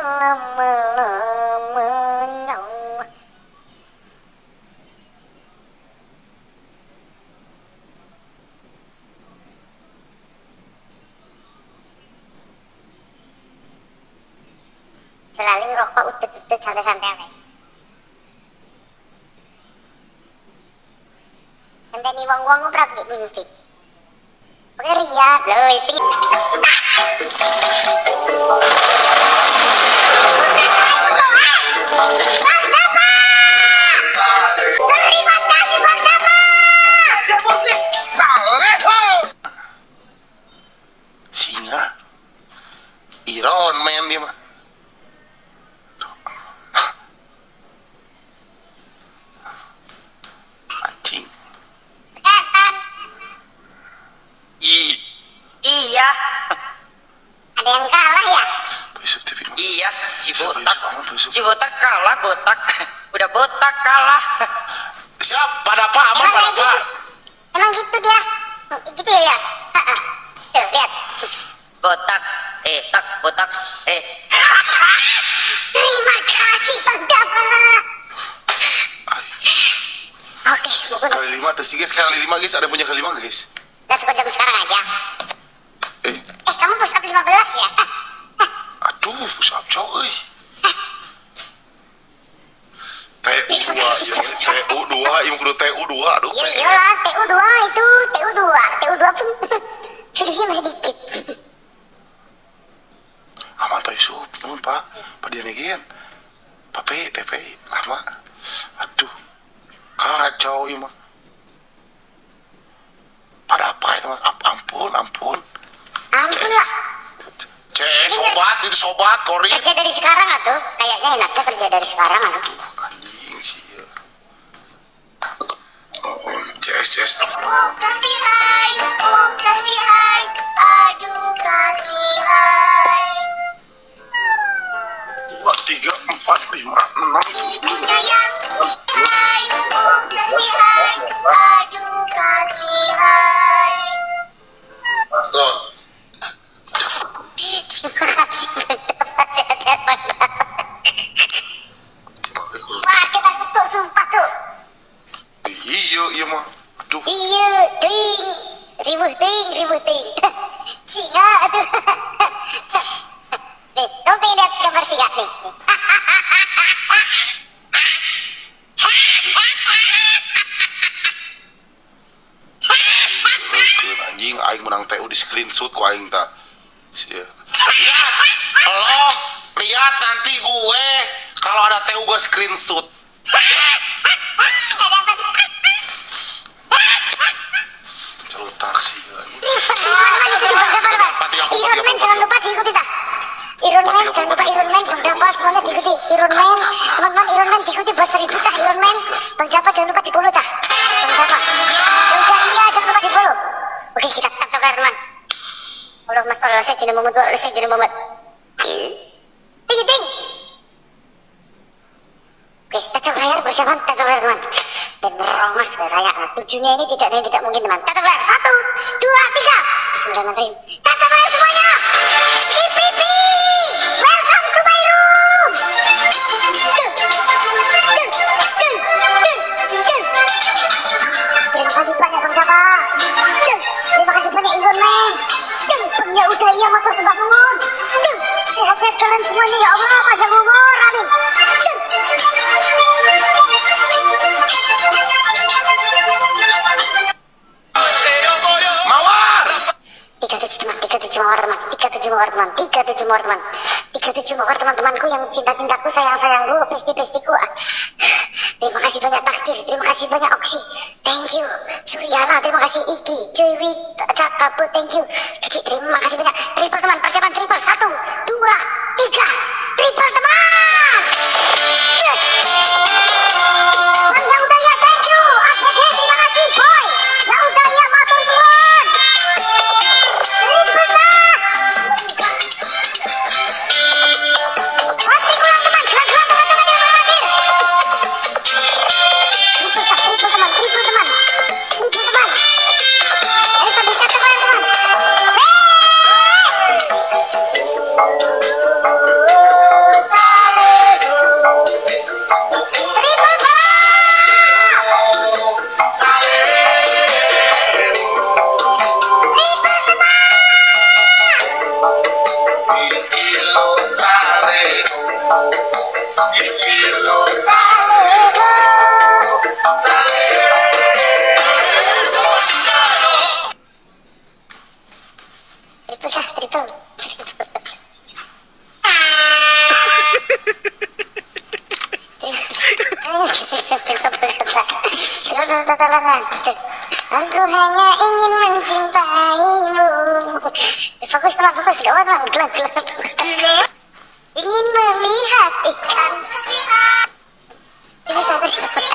[SPEAKER 2] selama-lamanya. Selalu rokok utut-utut santai-santai. Nanti wong-wong ngobrak di mimpi. Oke, Ria, loh itu. Bang Japa! Terima kasih Bang Japa!
[SPEAKER 7] Singa Iron Man dia mah. Anjing.
[SPEAKER 5] I iya.
[SPEAKER 2] Ada yang kalah ya?
[SPEAKER 7] Besok T V.
[SPEAKER 5] Iya, si
[SPEAKER 7] Besok,
[SPEAKER 5] botak.
[SPEAKER 7] besok, besok.
[SPEAKER 5] Si botak kalah, botak. Udah botak kalah.
[SPEAKER 7] Siap, pada apa? Aman
[SPEAKER 2] Emang
[SPEAKER 7] pada
[SPEAKER 2] kayak
[SPEAKER 7] apa?
[SPEAKER 2] gitu? Emang gitu dia? Hmm, Gitu ya ya? Ha-ha. Tuh, lihat.
[SPEAKER 5] Botak. Eh, tak, botak. Eh.
[SPEAKER 2] Terima kasih Bang Japa. Oke, bukan.
[SPEAKER 7] Kali lima terus guys, kali lima guys, ada punya kali lima guys.
[SPEAKER 2] Udah sekejap sekarang aja.
[SPEAKER 7] Eh,
[SPEAKER 2] Eh, kamu push up lima belas ya?
[SPEAKER 7] aduh, push up coy. T U dua, ya. T U dua, yang kudu T U dua, aduh.
[SPEAKER 2] Iya iyalah, T U dua itu, T U dua, T U dua pun selisihnya masih dikit.
[SPEAKER 7] Aman Pak Yusuf, nuhun Pak. Pak Dianigen. Pak P, T P, lama. Aduh, kacau ini mah. Pada apa itu mas? Ampun, ampun.
[SPEAKER 2] Ampun lah.
[SPEAKER 7] C, sobat, itu sobat, kori.
[SPEAKER 2] Kerja dari sekarang atuh, kayaknya enaknya kerja dari sekarang atuh.
[SPEAKER 7] Anjing sih ya. Oh, C S, C S.
[SPEAKER 2] Oh kasih hai, oh kasih hai, aduh kasih hai.
[SPEAKER 7] Dua, tiga, empat, lima, enam.
[SPEAKER 2] Ibunya yang hai, oh kasih hai, aduh kasih hai.
[SPEAKER 7] Son.
[SPEAKER 2] Terima kasih sudah telepon. Wah, kita tutup sumpah tuh.
[SPEAKER 7] Iya, iya mah. Aduh.
[SPEAKER 2] Iya, ting, ribuh ting, ribuh ting. Singa aduh. Nih, kamu pengen lihat gambar singa nih.
[SPEAKER 7] Anjing, aing menang T U di screenshot ku aing tak. Sia. Lihat, lo lihat nanti gue kalau ada T U gue screenshot. Jalur taksi lagi.
[SPEAKER 2] Iron Man jangan lupa diikuti tak? Iron Man jangan lupa Iron Man, Bang Dapa semuanya diikuti. Iron Man, teman-teman Iron Man diikuti buat seribu cah Iron Man. Bang Dapa jangan lupa di follow cah. Bang Dapa. Ya udah iya jangan lupa di follow. Oke kita tap tap teman. Allahumma sholli ala sayyidina Muhammad wa ala sayyidina Muhammad. Ting ting. Oke, tatap layar bersama tatap layar teman. Dan meromas ke rakyat. Tujuhnya ini tidak ada yang tidak mungkin teman. Tatap layar satu, dua, tiga. Bismillahirrahmanirrahim. Tatap layar semuanya. Skipipi. Welcome to my room. Tuh, tuh, tuh, tuh, tuh. Terima kasih banyak Bang Dapa. Tuh, terima kasih banyak Iron Man. Tuh, ya udah iya motor sebangun. Tuh, sehat-sehat kalian semuanya ya Allah. Panjang umur, amin. Tuh.
[SPEAKER 7] Mawar.
[SPEAKER 2] Tiga tujuh teman, tiga tujuh mawar teman, tiga tujuh mawar teman, tiga tujuh mawar teman, tiga tujuh mawar teman-temanku yang cinta-cintaku, sayang-sayangku, pesti-pestiku. Terima kasih banyak takdir, terima kasih banyak Oksi, thank you. Suryana, terima kasih Iki, Joywi, Cakapu, thank you. Cici, terima kasih banyak. Triple teman, persiapan triple, satu, dua, tiga, triple teman. Yes. Ya udah ya, thank you. Oke, terima kasih boy. Ya udah ya, matur suwun. Triple cah. Pasti kurang teman, gelang-gelang teman-teman yang berhadir. Triple cah, triple teman, triple teman, triple teman. Ayo sambil kata teman-teman. Triple cah, triple. Tolongan. Aku hanya ingin mencintaimu. Fokus teman, fokus. Gawat bang, gelang, gelang. Ingin melihat ikan. Ini satu.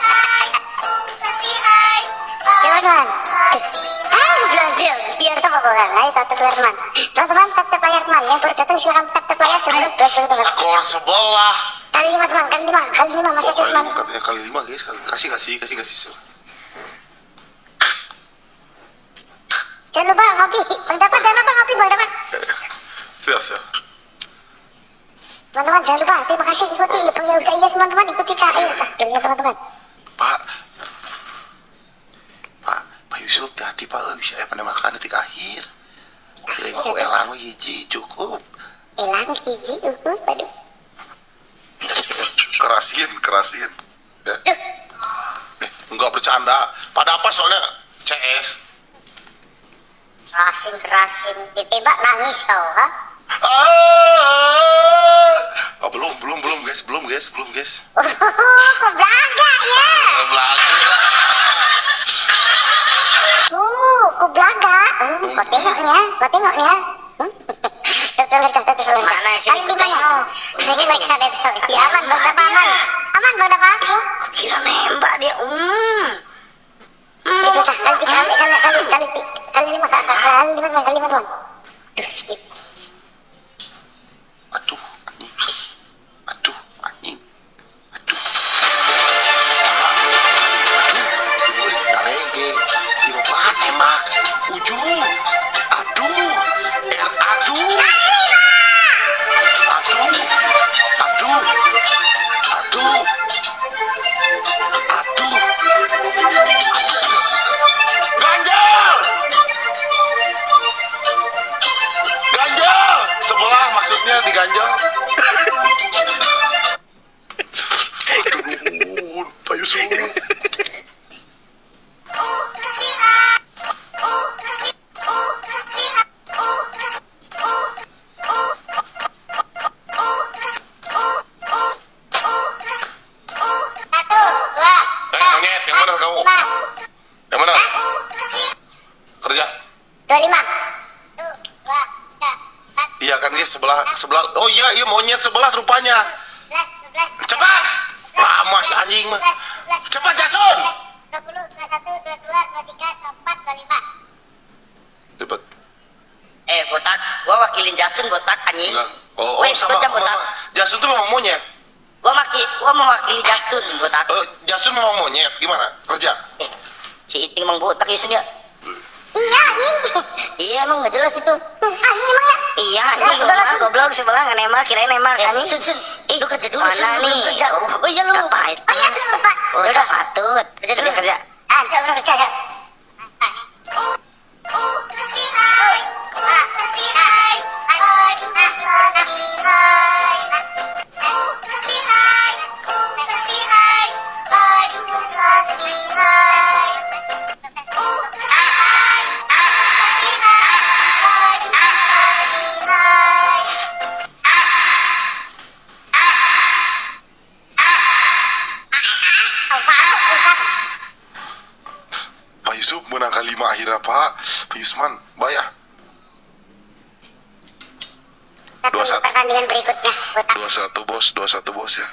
[SPEAKER 2] Gawat bang. Ah, belum, belum. Biar tak apa-apa. Ayo tatap layar teman. Teman-teman, tatap layar teman. Yang baru datang silakan tatap layar. Jangan lupa teman.
[SPEAKER 7] Skor sebelah.
[SPEAKER 2] Kali lima teman, kali lima, kali lima masih ada
[SPEAKER 7] Kali
[SPEAKER 2] teman.
[SPEAKER 7] lima, katanya kali lima guys, kali kasih kasih kasih kasih. Sir.
[SPEAKER 2] Jangan lupa ngopi, Bang Dapat, jangan lupa ngopi Bang Dapat.
[SPEAKER 7] Siap siap.
[SPEAKER 2] Teman-teman jangan lupa, terima kasih ikuti Bang ya udah iya teman-teman ikuti saya. Dengar teman-teman.
[SPEAKER 7] Pak, Pak, Pak Yusuf hati Pak, bisa ya pandai makan detik akhir. Pilih aku elang hiji cukup.
[SPEAKER 2] Elang hiji cukup, aduh.
[SPEAKER 7] Kerasin, kerasin. Ya. Eh, enggak bercanda. Pada apa soalnya C S?
[SPEAKER 2] Kerasin kerasin, ditembak nangis kau, ha?
[SPEAKER 7] Ah, oh, belum belum belum guys, belum guys, belum guys.
[SPEAKER 2] Oh, kau belaga ya?
[SPEAKER 7] Belaga.
[SPEAKER 2] Oh, kau belaga. Hmm, kau tengok nih ya, kau tengok nih ya. Hmm? Mana sih? Kali lima ya? Ini mereka ada tahu. Ya aman, bang dapat aman. Aman, bang dapat aku. Kira nembak dia. Hmm. Hmm. Itu cah kali kali kali kali kali kali lima kali kali lima kali lima tuan. Terus skip.
[SPEAKER 7] Aduh, anjing. Aduh, anjing. Aduh. Aduh. Lagi. Lima empat tembak. Ujung. Aduh. Er, aduh. Aduh. Aduh. Aduh. Aduh. Ganjal. Ganjal. Sebelah maksudnya diganjal. Aduh, Pak Yusuf. Sebelah sebelah oh iya iya monyet sebelah rupanya. Cepat. Lama si anjing mah. Cepat Jason.
[SPEAKER 2] dua puluh, dua puluh satu, dua puluh dua, dua puluh tiga, dua puluh empat, dua puluh lima.
[SPEAKER 7] Cepat.
[SPEAKER 3] Eh, botak, gua wakilin Jason botak anjing.
[SPEAKER 7] Oh, oh
[SPEAKER 3] Weh,
[SPEAKER 7] sama
[SPEAKER 3] botak, botak.
[SPEAKER 7] Jason tuh memang monyet.
[SPEAKER 3] Gua maki, gua mewakili Jason botak.
[SPEAKER 7] Oh, Jason memang monyet. Gimana? Kerja?
[SPEAKER 3] Eh, si Iting emang botak Jason ya.
[SPEAKER 2] Iya anjing.
[SPEAKER 3] Iya emang nggak jelas itu.
[SPEAKER 2] Anjing emang ya.
[SPEAKER 3] Iya anjing goblok goblok sebelah nggak nembak kirain nembak anjing. Sun sun. Eh lu kerja dulu. Mana nih? Kerja. Oh iya lu. Ngapain?
[SPEAKER 2] Oh iya lupa.
[SPEAKER 3] Udah patut. Kerja dulu kerja.
[SPEAKER 2] Ah coba kerja kerja.
[SPEAKER 7] Pak Yusuf menang kali lima akhirnya Pak. Pak Yusman, bayar. Dua satu.
[SPEAKER 2] Pertandingan berikutnya.
[SPEAKER 7] Dua satu bos, dua satu bos ya.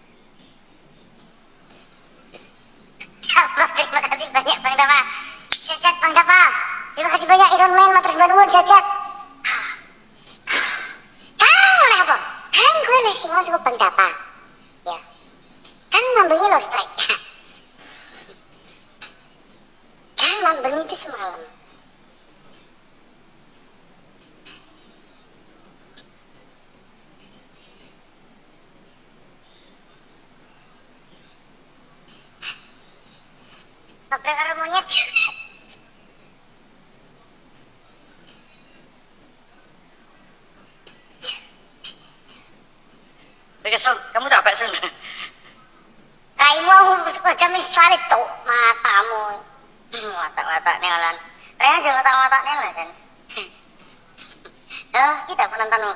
[SPEAKER 2] Terima kasih banyak Bang Dapa. Sehat Bang Dapa. Terima kasih banyak Iron Man Matrus Bangun sehat. Kang apa? Kang gue masih masuk Bang Dapa. Ya. Kang mambengi lo strike. Kang mambengi itu semalam. Ngobrol karo monyet.
[SPEAKER 3] Kesel, kamu capek Sun?
[SPEAKER 2] Raimu aku jam sekali tuh matamu. Mata-mata nih Alan. Saya aja mata-mata nih lah Sen. Oh kita penonton.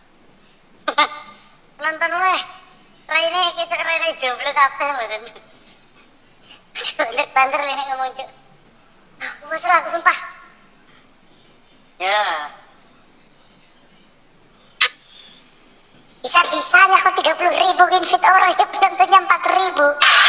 [SPEAKER 2] Penonton weh. Rai ini kita rai-rai jomblo kabeh Mas Sen. Lihat banter ini ngomong cuk. Aku masalah aku sumpah.
[SPEAKER 3] Ya.
[SPEAKER 2] Bisa-bisanya kok tiga puluh ribu invite orang yang penontonnya empat ribu.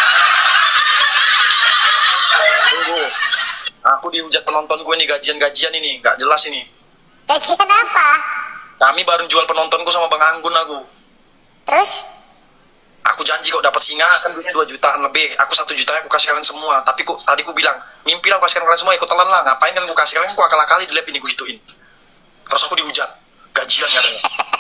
[SPEAKER 4] Tunggu. Aku dihujat penonton gue nih gajian-gajian ini, nggak jelas ini.
[SPEAKER 2] Gajian apa?
[SPEAKER 4] Kami baru jual penontonku sama Bang Anggun aku.
[SPEAKER 2] Terus?
[SPEAKER 4] Aku janji kok dapat singa kan duitnya dua jutaan lebih. Aku satu jutanya aku kasih kalian semua. Tapi kok tadi aku bilang, mimpi lah aku kasih kalian semua ikut telan lah. Ngapain kan aku kasih kalian, aku akal-akali di lab ini aku gituin. Terus aku dihujat. Gajian katanya.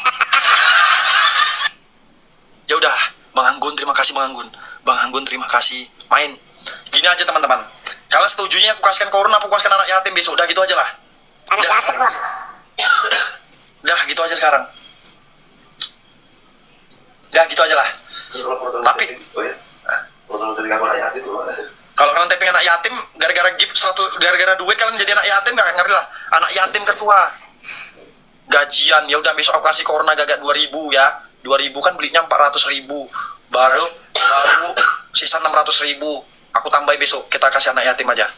[SPEAKER 4] Ya udah, Bang Anggun terima kasih Bang Anggun. Bang Anggun terima kasih. Main. Gini aja teman-teman. Kalian setujunya aku kasihkan korun, aku kasihkan anak yatim besok. Udah gitu aja lah.
[SPEAKER 2] Anak yatim lah.
[SPEAKER 4] Udah gitu aja sekarang. Udah gitu aja lah. Tapi
[SPEAKER 7] Foto dari anak yatim tuh.
[SPEAKER 4] Kalau kalian taping anak yatim, gara-gara gift seratus, gara-gara duit kalian jadi anak yatim nggak ngeri lah. Anak yatim ketua. Gajian, ya udah besok aku kasih corona gagak dua ribu ya. dua ribu kan belinya empat ratus ribu. Baru baru sisa enam ratus ribu. Aku tambahin besok, kita kasih anak yatim aja.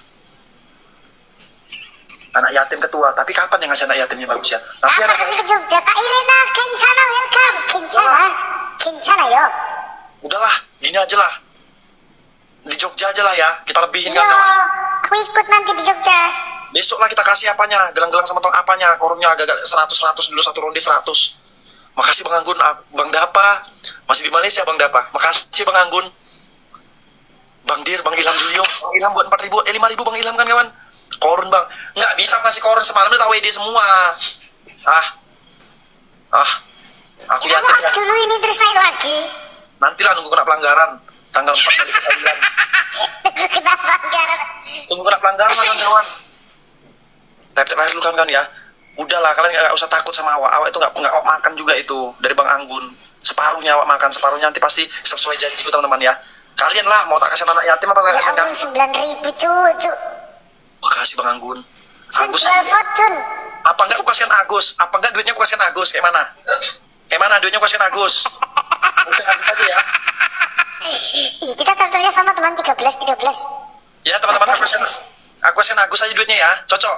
[SPEAKER 4] Anak yatim ketua, tapi kapan yang ngasih anak yatimnya bagus ya? Tapi
[SPEAKER 2] Apa
[SPEAKER 4] anak
[SPEAKER 2] ke Jogja? Kak Irena, kencana welcome. Kencana. Kencana yo.
[SPEAKER 4] udahlah, gini aja lah. Di Jogja aja lah ya, kita lebihin
[SPEAKER 2] Yo,
[SPEAKER 4] kan.
[SPEAKER 2] aku ikut nanti di Jogja.
[SPEAKER 4] Besok lah kita kasih apanya, gelang-gelang sama tong apanya, korunnya agak seratus seratus dulu satu ronde seratus. Makasih Bang Anggun, Bang Dapa, masih di Malaysia Bang Dapa. Makasih Bang Anggun. Bang Dir, Bang Ilham Julio, Bang Ilham buat empat ribu, eh lima ribu Bang Ilham kan kawan. Korun Bang, nggak bisa ngasih korun semalam udah W D semua. Ah, ah, aku
[SPEAKER 2] Ya,
[SPEAKER 4] yakin ya.
[SPEAKER 2] maaf dulu ini terus naik lagi.
[SPEAKER 4] Nantilah nunggu kena pelanggaran, tanggal empat dari sembilan.
[SPEAKER 2] Kenapa enggak?
[SPEAKER 4] Tunggu kena pelanggaran lah kawan. Tep lahir dulu kan kan ya. Udahlah kalian nggak usah takut sama awak. Awak itu nggak nggak awak makan juga itu dari Bang Anggun. Separuhnya awak makan, separuhnya nanti pasti sesuai janjiku teman-teman ya. Kalian lah mau tak kasih anak yatim apa tak
[SPEAKER 2] Ya
[SPEAKER 4] kasih
[SPEAKER 2] ampun, sembilan ribu cucu.
[SPEAKER 4] Makasih Bang Anggun. Agus,
[SPEAKER 2] Jual fortune.
[SPEAKER 4] apa enggak aku kasihan Agus? Apa enggak duitnya aku kasihan Agus? Kayak mana? Kayak mana duitnya aku kasihan Agus? Udah Agus aja ya.
[SPEAKER 2] Ih, kita tentunya sama teman tiga belas tiga belas.
[SPEAKER 4] Ya teman-teman aku kasihan aku kasihan Agus aja duitnya ya. Cocok.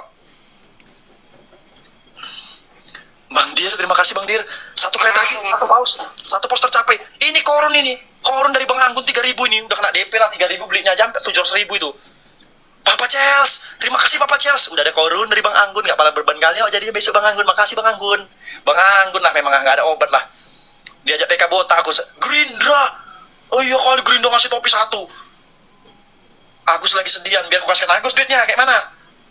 [SPEAKER 4] Bang Dir, terima kasih Bang Dir. Satu kereta lagi, satu paus, satu poster capek. Ini korun ini. Korun dari Bang Anggun tiga ribu ini. Udah kena D P lah tiga ribu belinya aja sampai tujuh ratus ribu itu. Papa Chels, terima kasih Papa Chels. Udah ada korun dari Bang Anggun, nggak pala berban kali oh, jadinya besok Bang Anggun. Makasih Bang Anggun. Bang Anggun lah memang nggak ada obat lah. Diajak P K botak aku. Gerindra. Oh iya kali Gerindra ngasih topi satu. Agus lagi sedian, biar aku kasih Agus duitnya. Kayak mana?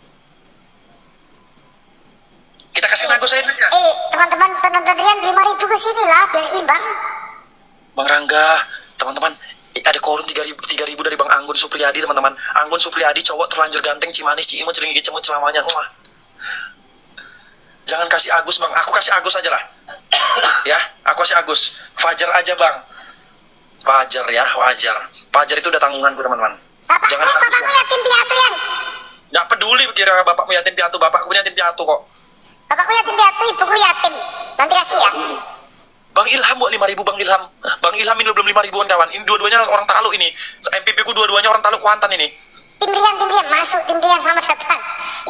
[SPEAKER 4] Kita kasih Agus aja duitnya.
[SPEAKER 2] Eh, teman-teman penonton Rian lima ribu ke sini lah biar imbang.
[SPEAKER 4] Bang Rangga, teman-teman, ada korun tiga ribu dari Bang Anggun Supriyadi, teman-teman. Anggun Supriyadi, cowok terlanjur ganteng, cimanis, ciimut, ceringgi, cemut, selamanya. Wah. Jangan kasih Agus, Bang. Aku kasih Agus aja lah. Ya, aku kasih Agus. Fajar aja, Bang. Fajar ya, Fajar. Fajar itu udah tanggunganku, teman-teman.
[SPEAKER 2] Bapak,
[SPEAKER 4] Jangan
[SPEAKER 2] eh,
[SPEAKER 4] kasih.
[SPEAKER 2] bapakmu yatim piatu Rian.
[SPEAKER 4] Nggak peduli kira bapakmu yatim piatu, bapakku punya yatim piatu kok.
[SPEAKER 2] Bapakku yatim piatu, ibuku yatim. Nanti kasih ya.
[SPEAKER 4] Bang Ilham buat lima ribu Bang Ilham. Bang Ilham ini belum lima ribuan kawan. Ini dua-duanya orang Taluk ini. M P P ku dua-duanya orang Taluk Kuantan ini.
[SPEAKER 2] Tim Rian, tim Rian masuk, tim Rian selamat datang.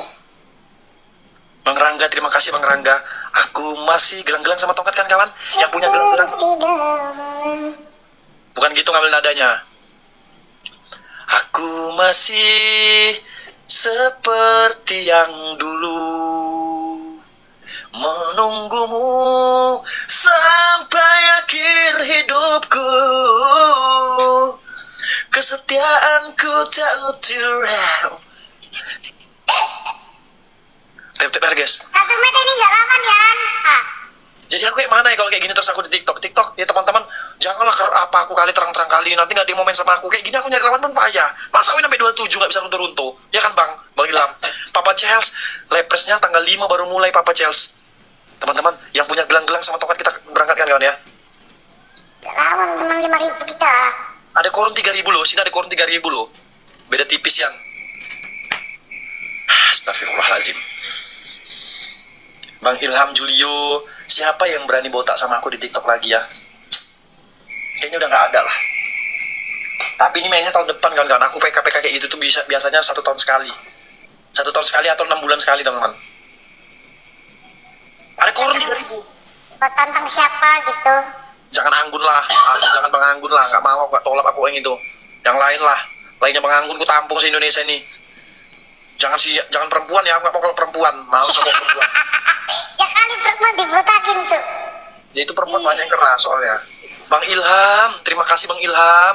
[SPEAKER 4] Bang Rangga, terima kasih Bang Rangga. Aku masih gelang-gelang sama tongkat kan kawan? Yang punya gelang-gelang. Bukan gitu ngambil nadanya. Aku masih seperti yang dulu menunggumu sampai akhir hidupku. Kesetiaanku tak terurai. Tep-tep guys.
[SPEAKER 2] Satu menit ini nggak lama Rian. Ah,
[SPEAKER 4] Jadi aku kayak mana ya kalau kayak gini terus aku di TikTok. TikTok ya teman-teman, janganlah ker apa aku kali terang-terang kali nanti nggak di momen sama aku kayak gini. Aku nyari lawan pun payah. Masa aku sampai dua puluh tujuh nggak bisa runtuh-runtuh. Ya kan Bang? Bang Ilham. Papa Chels, lepresnya tanggal lima baru mulai Papa Chels. Teman-teman, yang punya gelang-gelang sama tongkat kita berangkat kan kawan ya?
[SPEAKER 2] nggak lawan teman lima ribu kita.
[SPEAKER 4] Ada korun tiga ribu loh, sini ada korun tiga ribu loh. Beda tipis Yan. Astagfirullahaladzim. Bang Ilham Julio, siapa yang berani botak sama aku di TikTok lagi ya? Kayaknya udah nggak ada lah. Tapi ini mainnya tahun depan kawan-kawan. Aku P K P K kayak gitu tuh bisa biasanya satu tahun sekali. Satu tahun sekali atau enam bulan sekali teman-teman. Ada korun tiga ribu.
[SPEAKER 2] Buat tantang siapa gitu.
[SPEAKER 4] Jangan Anggun lah, ah, jangan Bang Anggun lah. Nggak mau, nggak tolak aku yang itu. Yang lain lah. Lainnya Bang Anggun ku tampung se Indonesia ini. Jangan si, jangan perempuan ya. Aku nggak mau kalau perempuan. Males sama perempuan.
[SPEAKER 2] Ya kali perempuan dibotakin tuh.
[SPEAKER 4] Ya itu perempuan banyak yang keras soalnya. Bang Ilham, terima kasih Bang Ilham.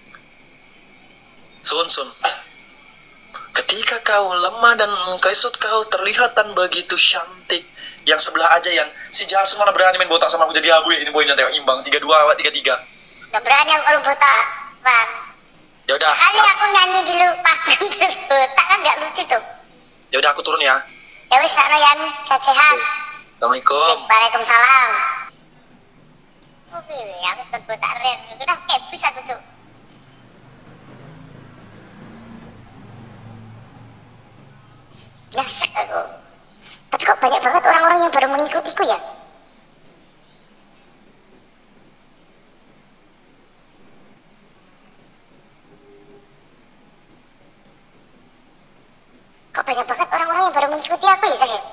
[SPEAKER 4] Sun Sun. Ketika kau lemah dan kesut kau terlihatan begitu cantik. Yang sebelah aja Yan. Si Jasun mana berani main botak sama aku jadi abu ya. Ini poinnya tengok imbang tiga dua awak tiga tiga.
[SPEAKER 2] Gak berani aku kalau botak, Bang.
[SPEAKER 4] Ya udah.
[SPEAKER 2] Kali aku nyanyi di lupa terus botak kan gak lucu tuh.
[SPEAKER 4] Ya udah aku turun ya.
[SPEAKER 2] Ya wis nak Rian, sehat-sehat.
[SPEAKER 4] Assalamualaikum.
[SPEAKER 2] Waalaikumsalam. Oh, aku ikut botak Rian. Udah kayak bisa aku tuh. banyak banget orang-orang yang baru mengikutiku ya. Kok banyak banget orang-orang yang baru mengikuti aku ya, Zahir?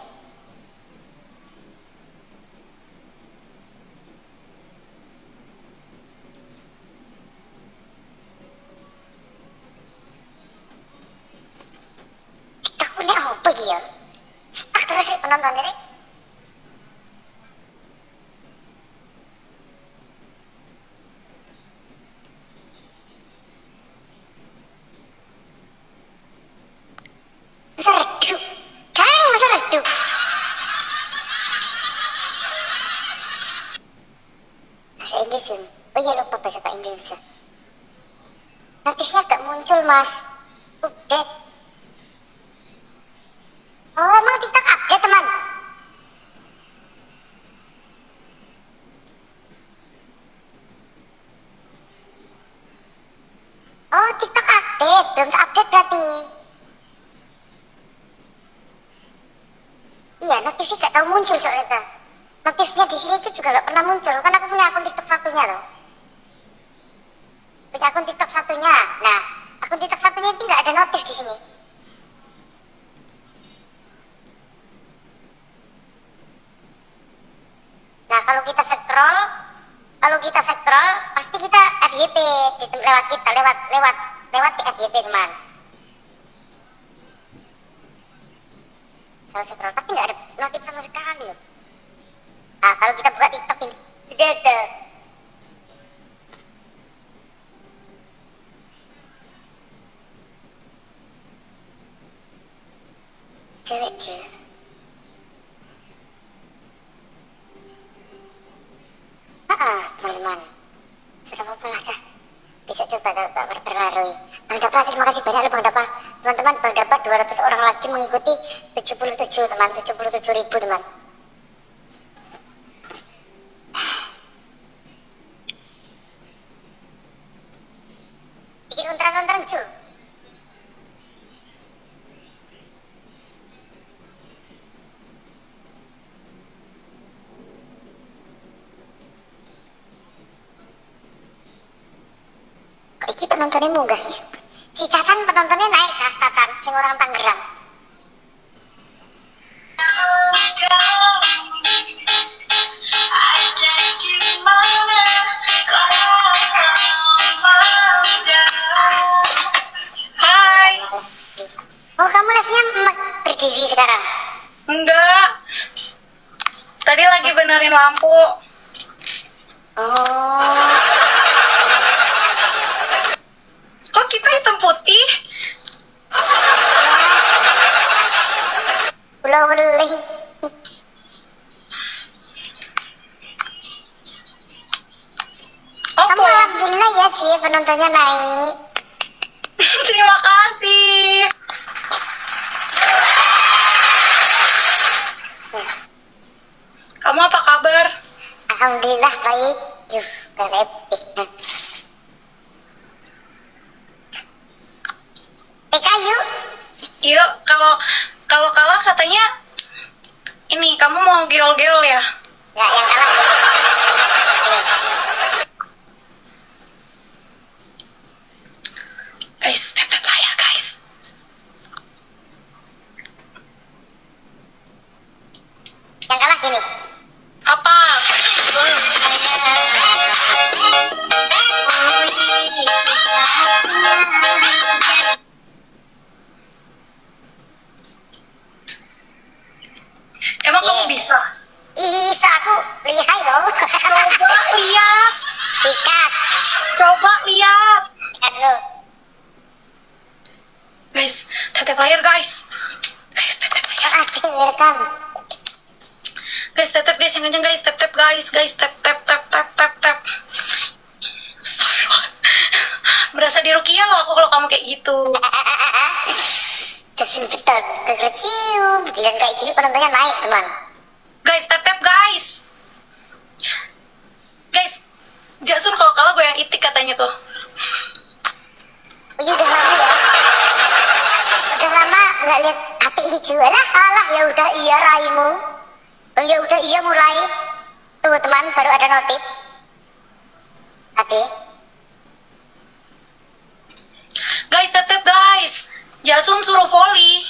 [SPEAKER 2] Aku ini apa dia? Ah, terus sih penonton ini. Masa redup? Kang, masa redup? Bahasa Indonesia? Oh iya, lupa bahasa Indonesia. Notifnya gak muncul, Mas. Update. Oh, emang TikTok update, teman? Oh, TikTok update. Belum update berarti. Iya, notifnya gak tahu muncul soalnya tuh. Notifnya di sini tuh juga gak pernah muncul, kan aku punya akun TikTok satunya loh. Punya akun TikTok satunya. Nah, akun TikTok satunya itu gak ada notif di sini. Nah, kalau kita scroll, kalau kita scroll, pasti kita F Y P di lewat kita, lewat lewat lewat di F Y P, teman. Kalau scroll tapi nggak ada notif sama sekali loh. Nah, kalau kita buka TikTok ini, dede. Cewek cewek. Ah, teman-teman, sudah apa lah sah. Besok coba tak berpengaruhi. Bang Dapa, terima kasih banyak loh Bang Dapa. Teman-teman, Bang Dapa dua ratus orang lagi mengikuti tujuh puluh tujuh teman, tujuh puluh tujuh ribu teman. Bikin ontran-ontran cu. Iki penontonnya munggah. Si Cacan penontonnya naik, Cacan, sing orang Tangerang.
[SPEAKER 3] Hai.
[SPEAKER 2] Oh, kamu live-nya berdiri sekarang?
[SPEAKER 3] Enggak. Tadi lagi benerin lampu.
[SPEAKER 2] Oh.
[SPEAKER 3] Kok kita hitam putih?
[SPEAKER 2] Pulau Weling.
[SPEAKER 3] Apa?
[SPEAKER 2] Kamu alhamdulillah ya Ci, penontonnya naik.
[SPEAKER 3] Terima kasih. Kamu apa kabar?
[SPEAKER 2] Alhamdulillah baik. Yuh, kelepih. Eh kayu.
[SPEAKER 3] Yuk, kalau kalau kalah katanya ini kamu mau geol-geol ya?
[SPEAKER 2] Enggak, yang kalah. Ini.
[SPEAKER 3] Guys, tap-tap layar guys.
[SPEAKER 2] Yang kalah gini.
[SPEAKER 3] Apa? Emang kamu bisa?
[SPEAKER 2] Bisa, aku lihai loh.
[SPEAKER 3] Coba lihat.
[SPEAKER 2] Sikat.
[SPEAKER 3] Coba lihat.
[SPEAKER 2] Sikat lo.
[SPEAKER 3] Guys, tap-tap layar guys. Guys, tap-tap layar.
[SPEAKER 2] Oke, welcome.
[SPEAKER 3] Guys, tap-tap guys, yang kenceng guys. Tap-tap guys, guys. Tap-tap, tap-tap, tap-tap. Astagfirullah. Berasa di Rukia loh aku kalau kamu kayak gitu.
[SPEAKER 2] Jasin kita gagal cium. Giliran kayak gini penontonnya naik, teman.
[SPEAKER 3] Guys, tap-tap guys. Guys, Jasun kalau kalah goyang itik katanya tuh.
[SPEAKER 2] Oh iya, udah lama ya. Udah lama nggak lihat H P hijau. Alah, alah, ya udah iya raimu. Oh ya udah iya mulai. Tuh teman, baru ada notif. Tadi.
[SPEAKER 3] Guys, tap tap guys. Jasun suruh volley.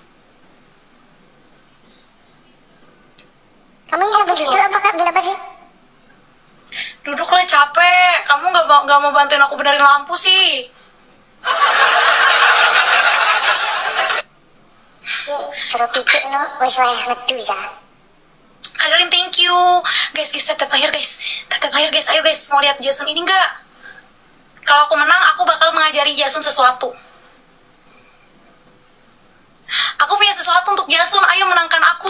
[SPEAKER 2] Kamu ini sambil duduk apa kak? Ambil apa sih?
[SPEAKER 3] Duduk lah, capek. Kamu nggak mau nggak mau bantuin aku benerin lampu sih?
[SPEAKER 2] Ya, suruh pitik no, wes wae ngedu ya.
[SPEAKER 3] Kadalin, thank you. Guys, guys, tap tap layar guys. Tap tap layar guys. Ayo guys, mau lihat Jasun ini nggak? Kalau aku menang, aku bakal mengajari Jasun sesuatu. Aku punya sesuatu untuk Jasun. Ayo menangkan aku.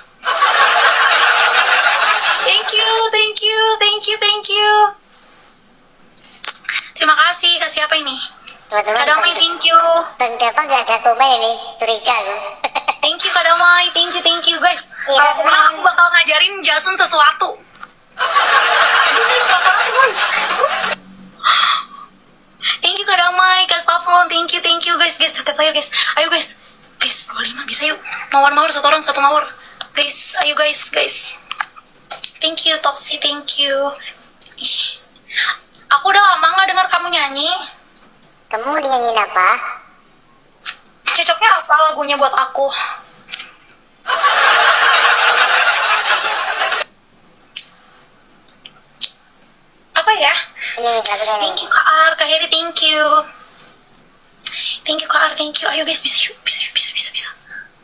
[SPEAKER 3] Thank you, thank you, thank you, thank you. Terima kasih. Kasih apa ini? Kadamai, thank you.
[SPEAKER 2] Dan depan nggak ada komen ini, curiga aku.
[SPEAKER 3] Thank you Kadamai, thank you, thank you guys.
[SPEAKER 2] Iya,
[SPEAKER 3] Kalau aku menang,
[SPEAKER 2] teman.
[SPEAKER 3] aku bakal ngajarin Jasun sesuatu. Thank you Kadamai, Kak Stavron, thank you, thank you guys, guys, tetap ayo guys, ayo guys, guys, dua puluh lima bisa yuk, mawar-mawar satu orang satu mawar, guys, ayo guys, guys, thank you Toksi, thank you. Ih, aku udah lama nggak dengar kamu nyanyi.
[SPEAKER 2] Kamu mau dinyanyiin apa?
[SPEAKER 3] Cocoknya apa lagunya buat aku? Apa ya?
[SPEAKER 2] Ini lagunya nih.
[SPEAKER 3] Thank you Kak Ar, Kak Heri, thank you. Thank you Kak Ar, thank you. Ayo guys, bisa yuk, bisa yuk, bisa, bisa, bisa.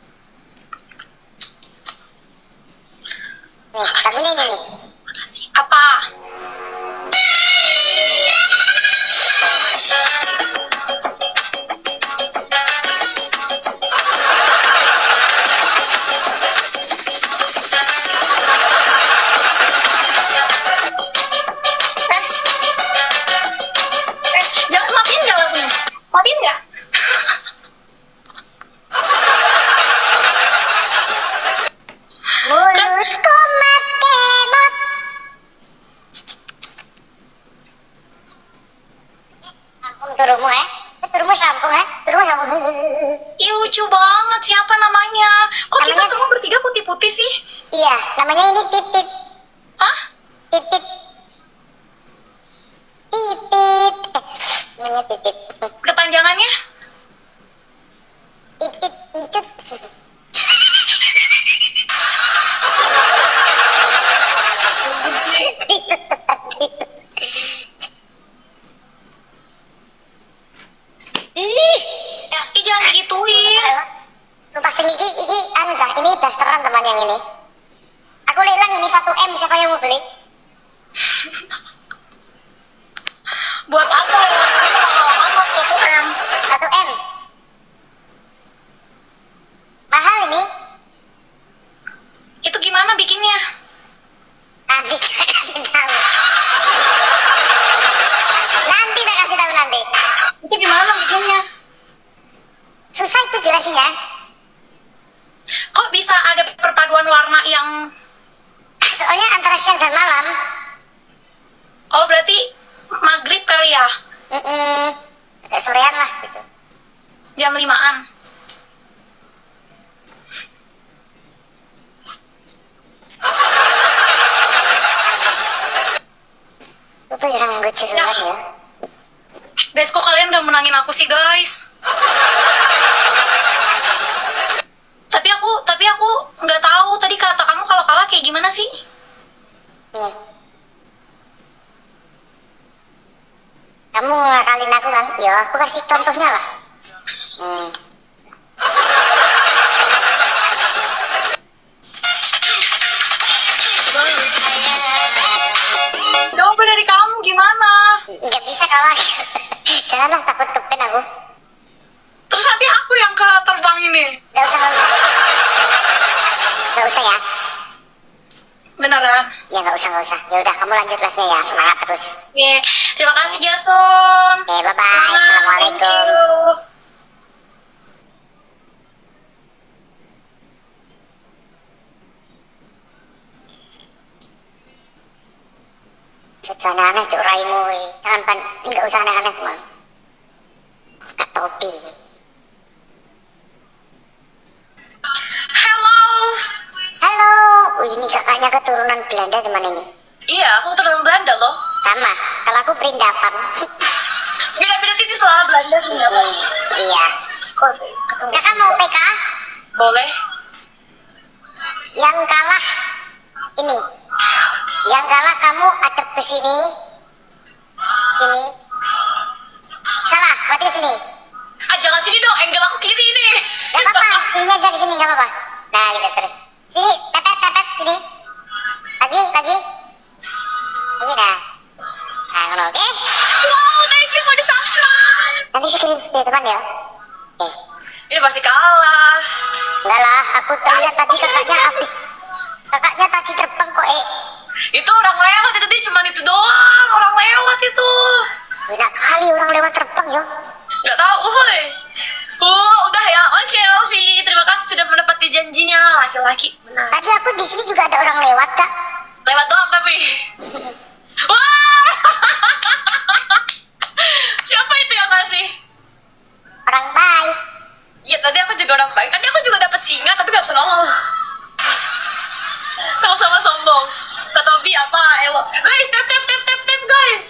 [SPEAKER 2] Nih, lagunya ini nih.
[SPEAKER 3] Makasih. Apa? Eh, eh, jangan matiin nggak lagunya? Matiin nggak?
[SPEAKER 2] Mulutku matemot. Ampun turumu ya. Turumu sambung ya. Turumu sambung.
[SPEAKER 3] Ih, lucu banget. Siapa namanya? Kok kita
[SPEAKER 2] Namanya-
[SPEAKER 3] semua bertiga putih-putih sih?
[SPEAKER 2] Iya, namanya ini titit.
[SPEAKER 3] Hah?
[SPEAKER 2] Titit. Titit. Eh, namanya titit.
[SPEAKER 3] Kepanjangannya?
[SPEAKER 2] Titit. Encut. Ih,
[SPEAKER 3] Ih, jangan digituin.
[SPEAKER 2] sumpah sini iki, iki anu Jah, ini dasteran teman yang ini. Aku lelang ini satu M, siapa yang mau beli?
[SPEAKER 3] Buat apa ya? Aku mahal amat satu M.
[SPEAKER 2] satu M. Mahal ini.
[SPEAKER 3] Itu gimana bikinnya?
[SPEAKER 2] Nanti kita kasih tahu. Nanti kita kasih tahu nanti.
[SPEAKER 3] Itu gimana bikinnya?
[SPEAKER 2] Susah itu jelasinnya.
[SPEAKER 3] Kok bisa ada perpaduan warna yang...
[SPEAKER 2] Soalnya antara siang dan malam.
[SPEAKER 3] Oh, berarti maghrib kali ya?
[SPEAKER 2] Mm-mm. Agak sorean lah gitu.
[SPEAKER 3] Jam limaan.
[SPEAKER 2] Apa yang gue ceruan ya?
[SPEAKER 3] Guys, kok kalian gak menangin aku sih, guys? Tapi aku, tapi aku nggak tahu tadi kata kamu kalau kalah kayak gimana sih?
[SPEAKER 2] Iya. Kamu ngakalin aku kan? Ya, aku kasih contohnya lah. Hmm.
[SPEAKER 3] Coba dari kamu gimana?
[SPEAKER 2] Nggak bisa kalah. Janganlah takut kepen aku.
[SPEAKER 3] Terus nanti aku yang ke terbang ini.
[SPEAKER 2] Nggak usah, nggak usah. Nggak usah ya.
[SPEAKER 3] Beneran?
[SPEAKER 2] Ya nggak usah, nggak usah. Ya udah, kamu lanjut live-nya ya. Semangat terus.
[SPEAKER 3] Oke, terima kasih Jason.
[SPEAKER 2] Oke, bye-bye.
[SPEAKER 3] Semangat.
[SPEAKER 2] Assalamualaikum.
[SPEAKER 3] Thank you.
[SPEAKER 2] Jangan aneh, cuk raimu. weh. Jangan pan, nggak usah aneh-aneh teman. Kak topi.
[SPEAKER 3] Halo.
[SPEAKER 2] Halo. Wih, ini kakaknya keturunan Belanda teman ini.
[SPEAKER 3] Iya, aku keturunan Belanda loh.
[SPEAKER 2] Sama, kalau aku Perindapan.
[SPEAKER 3] Beda-beda tipis lah Belanda Perindapan.
[SPEAKER 2] Iya.
[SPEAKER 3] Kok
[SPEAKER 2] Kakak mau P K?
[SPEAKER 3] boleh?
[SPEAKER 2] Yang kalah ini. Yang kalah kamu adep ke sini. Sini. Salah, berarti ke sini.
[SPEAKER 3] Ah jangan sini dong, angle aku kiri ini.
[SPEAKER 2] Gak apa-apa, sini aja ke sini, gak apa-apa. Nah, gitu terus. Sini, pepet, pepet, sini. Lagi, lagi. Lagi dah. Nah, ngono, oke?
[SPEAKER 3] Wow, thank you for the subscribe.
[SPEAKER 2] Nanti screenshot ya, teman ya. Oke.
[SPEAKER 3] Ini pasti kalah.
[SPEAKER 2] Enggak lah, aku terlihat tadi kakaknya habis. Kakaknya tadi terbang kok, eh.
[SPEAKER 3] Itu orang lewat itu dia cuma itu doang, orang lewat itu.
[SPEAKER 2] Banyak kali orang lewat terbang, yo.
[SPEAKER 3] Nggak tahu, woi. Oh, udah ya. Oke, Elvi. Terima kasih sudah menepati janjinya. Laki-laki, benar.
[SPEAKER 2] Tadi aku di sini juga ada orang lewat, Kak.
[SPEAKER 3] Lewat doang tapi. Wah! Siapa itu yang ngasih?
[SPEAKER 2] Orang baik.
[SPEAKER 3] Ya tadi aku juga orang baik. Tadi aku juga dapat singa tapi nggak bisa nongol. Sama-sama sombong. Kata Tobi apa? Elo. Guys, tap tap tap tap tap guys.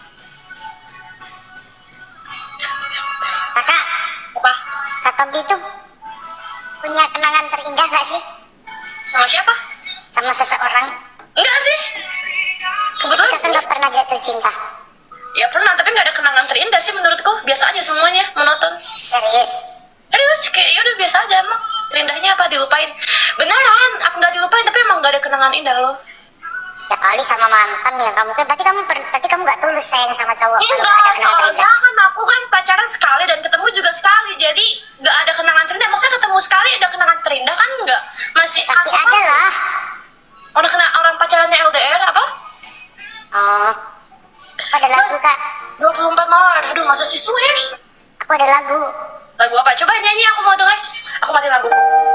[SPEAKER 2] Kakak,
[SPEAKER 3] Apa?
[SPEAKER 2] Kak Tombi itu punya kenangan terindah gak sih?
[SPEAKER 3] Sama siapa?
[SPEAKER 2] Sama seseorang?
[SPEAKER 3] Enggak sih. Kebetulan
[SPEAKER 2] Kakak gak pernah jatuh cinta?
[SPEAKER 3] ya pernah, tapi nggak ada kenangan terindah sih menurutku. Biasa aja semuanya, monoton.
[SPEAKER 2] Serius?
[SPEAKER 3] Serius, kayak ya udah biasa aja emang. Terindahnya apa dilupain? Beneran, aku nggak dilupain tapi emang nggak ada kenangan indah loh.
[SPEAKER 2] Ya kali sama mantan ya kamu kan, berarti kamu per- berarti kamu gak tulus sayang sama cowok kalau
[SPEAKER 3] Enggak,
[SPEAKER 2] gak ada kenangan
[SPEAKER 3] soalnya
[SPEAKER 2] terindah.
[SPEAKER 3] kan aku kan pacaran sekali dan ketemu juga sekali, jadi nggak ada kenangan terindah. Maksudnya ketemu sekali ada kenangan terindah kan nggak? Masih
[SPEAKER 2] Pasti
[SPEAKER 3] apa-
[SPEAKER 2] ada lah.
[SPEAKER 3] Orang kena orang pacarannya L D R apa?
[SPEAKER 2] Oh, aku ada lagu kak.
[SPEAKER 3] dua puluh empat Maret. Aduh, masa sih swear?
[SPEAKER 2] Aku ada lagu.
[SPEAKER 3] Lagu apa? Coba nyanyi, aku mau denger. Aku matiin lagu.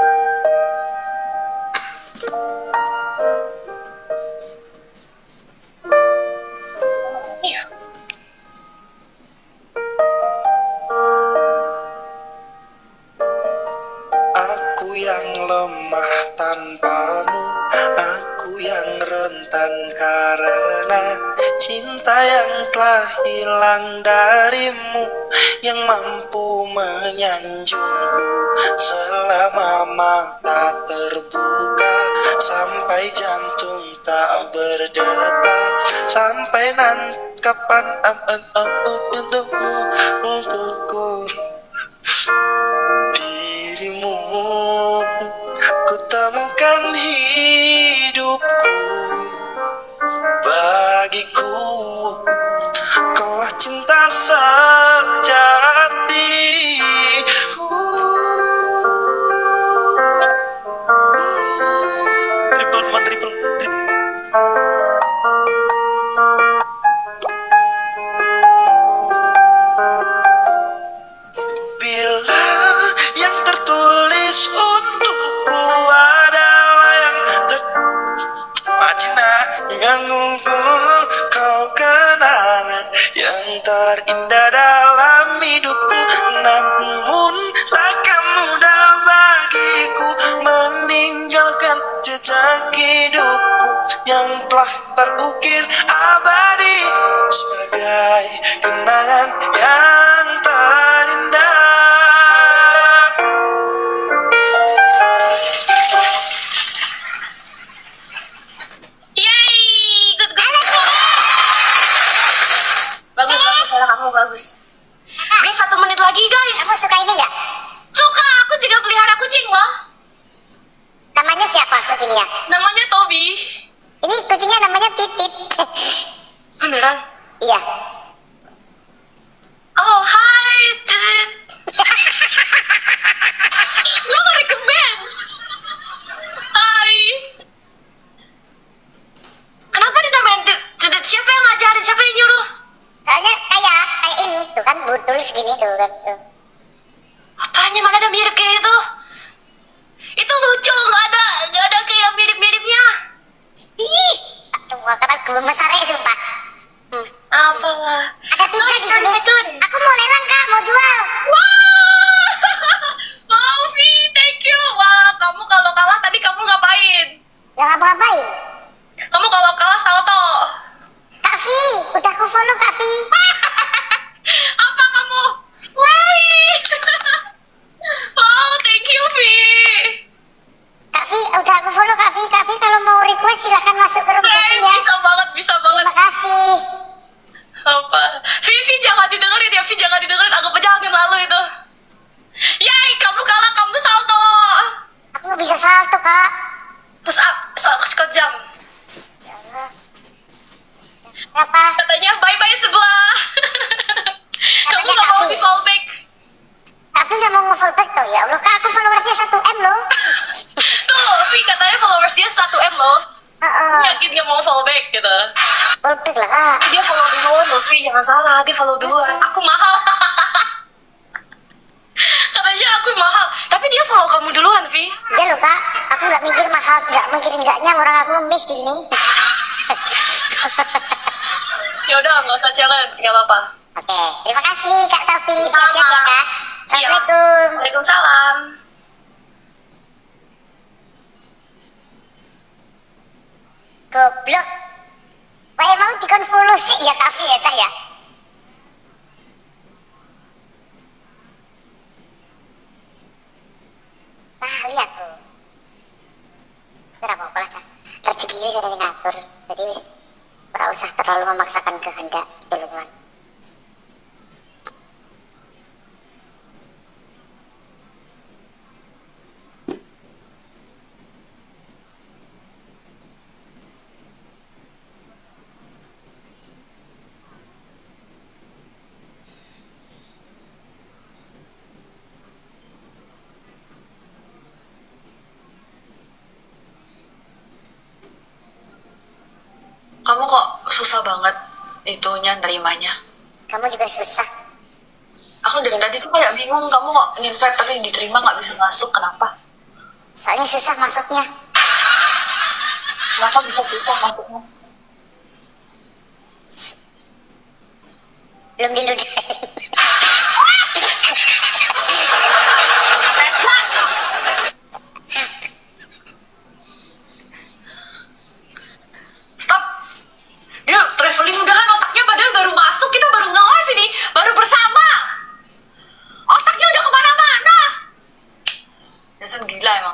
[SPEAKER 3] Iya.
[SPEAKER 4] Aku yang lemah tanpamu, aku yang rentan karena cinta yang telah hilang darimu, yang mampu menyanjungku selama mata terbuka, sampai jantung tak berdetak, sampai nanti kapan am- am- am- untukmu untukku dirimu. Ku temukan hidupku, bagiku kaulah cinta sejati. Triple teman, triple, triple. Bila yang tertulis untukku adalah yang ter... Macina menggangguku, kau kenangan yang terindah dalam hidupku. Namun takkan mudah bagiku meninggalkan jejak hidupku yang telah terukir abadi sebagai kenangan yang terindah.
[SPEAKER 3] Yeay, good good. Bagus bagus, salah kamu bagus. Guys, satu menit lagi guys.
[SPEAKER 2] Kamu suka ini nggak?
[SPEAKER 3] Suka, aku juga pelihara kucing loh.
[SPEAKER 2] Namanya siapa kucingnya?
[SPEAKER 3] Namanya Tobi.
[SPEAKER 2] Ini kucingnya namanya Titit.
[SPEAKER 3] Beneran?
[SPEAKER 2] Iya.
[SPEAKER 3] Oh, hai, Tit. Lo gak rekomen? Hai. Kenapa dinamain Tit? Tit? Siapa yang ngajarin? Siapa yang nyuruh?
[SPEAKER 2] Soalnya kayak kayak ini tuh kan budul segini tuh kan. Tuh.
[SPEAKER 3] Apanya, mana ada mirip kayak itu? Itu lucu, nggak ada, nggak ada kayak mirip-miripnya.
[SPEAKER 2] Ih, coba karena gue mesare sumpah. Hmm.
[SPEAKER 3] Apalah.
[SPEAKER 2] Ada tiga
[SPEAKER 3] Guys,
[SPEAKER 2] di sini.
[SPEAKER 3] Raccoon.
[SPEAKER 2] Aku mau lelang kak, mau jual.
[SPEAKER 3] Wow. Maaf, thank you. Wah, kalah tadi kamu ngapain?
[SPEAKER 2] Gak ngapa-ngapain.
[SPEAKER 3] Kamu kalau kalah salto.
[SPEAKER 2] Kak Vi, udah aku follow Kak Vi.
[SPEAKER 3] Apa kamu? Wait. Oh, thank you, Vi.
[SPEAKER 2] Kak Vi, udah aku follow Kak Vi. Kak Vi kalau mau request silahkan masuk ke room
[SPEAKER 3] Eh,
[SPEAKER 2] session ya.
[SPEAKER 3] bisa banget, bisa banget.
[SPEAKER 2] Terima kasih.
[SPEAKER 3] Apa? Vivi jangan didengerin ya, Vi jangan didengerin. Anggap aja angin lalu itu. Yay, kamu kalah, kamu salto.
[SPEAKER 2] Aku nggak bisa salto Kak.
[SPEAKER 3] Push up, soal sekejam.
[SPEAKER 2] Ya Allah. Berapa?
[SPEAKER 3] Katanya bye-bye sebelah. Kamu
[SPEAKER 2] Katanya
[SPEAKER 3] gak mau
[SPEAKER 2] Kak Vi.
[SPEAKER 3] di fallback.
[SPEAKER 2] Aku nggak mau nge-follow back tuh. Ya Allah Kak, aku followersnya satu M loh.
[SPEAKER 3] Tuh, Vi katanya followers dia satu M loh.
[SPEAKER 2] Heeh.
[SPEAKER 3] Yakin gak mau fallback gitu.
[SPEAKER 2] Follow back lah Kak.
[SPEAKER 3] Dia follow duluan loh, Vi. Jangan salah, dia follow duluan. Aku mahal. Katanya aku mahal. Tapi dia follow kamu duluan, Vi.
[SPEAKER 2] Iya loh Kak, aku nggak mikir mahal, nggak mikir enggaknya orang aku nge-miss di sini.
[SPEAKER 3] Ya udah, nggak usah challenge, nggak apa-apa.
[SPEAKER 2] Oke, terima kasih Kak Taufik. Siap-siap ya Kak.
[SPEAKER 3] Iya.
[SPEAKER 2] Assalamualaikum.
[SPEAKER 3] Waalaikumsalam.
[SPEAKER 2] Goblok. Wah mau dikonvolusi ya Kak Vi ya Cah ya. Nah lihat tuh. Berapa apa Cah? Rezeki wis ada yang ngatur. Jadi wis ora usah terlalu memaksakan kehendak dulu teman.
[SPEAKER 3] Kamu kok susah banget itunya nerimanya.
[SPEAKER 2] Kamu juga susah.
[SPEAKER 3] Aku dari tadi tuh kayak bingung, kamu kok invite tapi diterima nggak bisa masuk, kenapa?
[SPEAKER 2] Soalnya susah masuknya.
[SPEAKER 3] Kenapa bisa susah masuknya?
[SPEAKER 2] Belum diludahin.
[SPEAKER 3] Stop! Dia traveling udah kan otaknya padahal baru masuk, kita baru nge-live ini, baru bersama. Otaknya udah kemana-mana. Jason gila emang.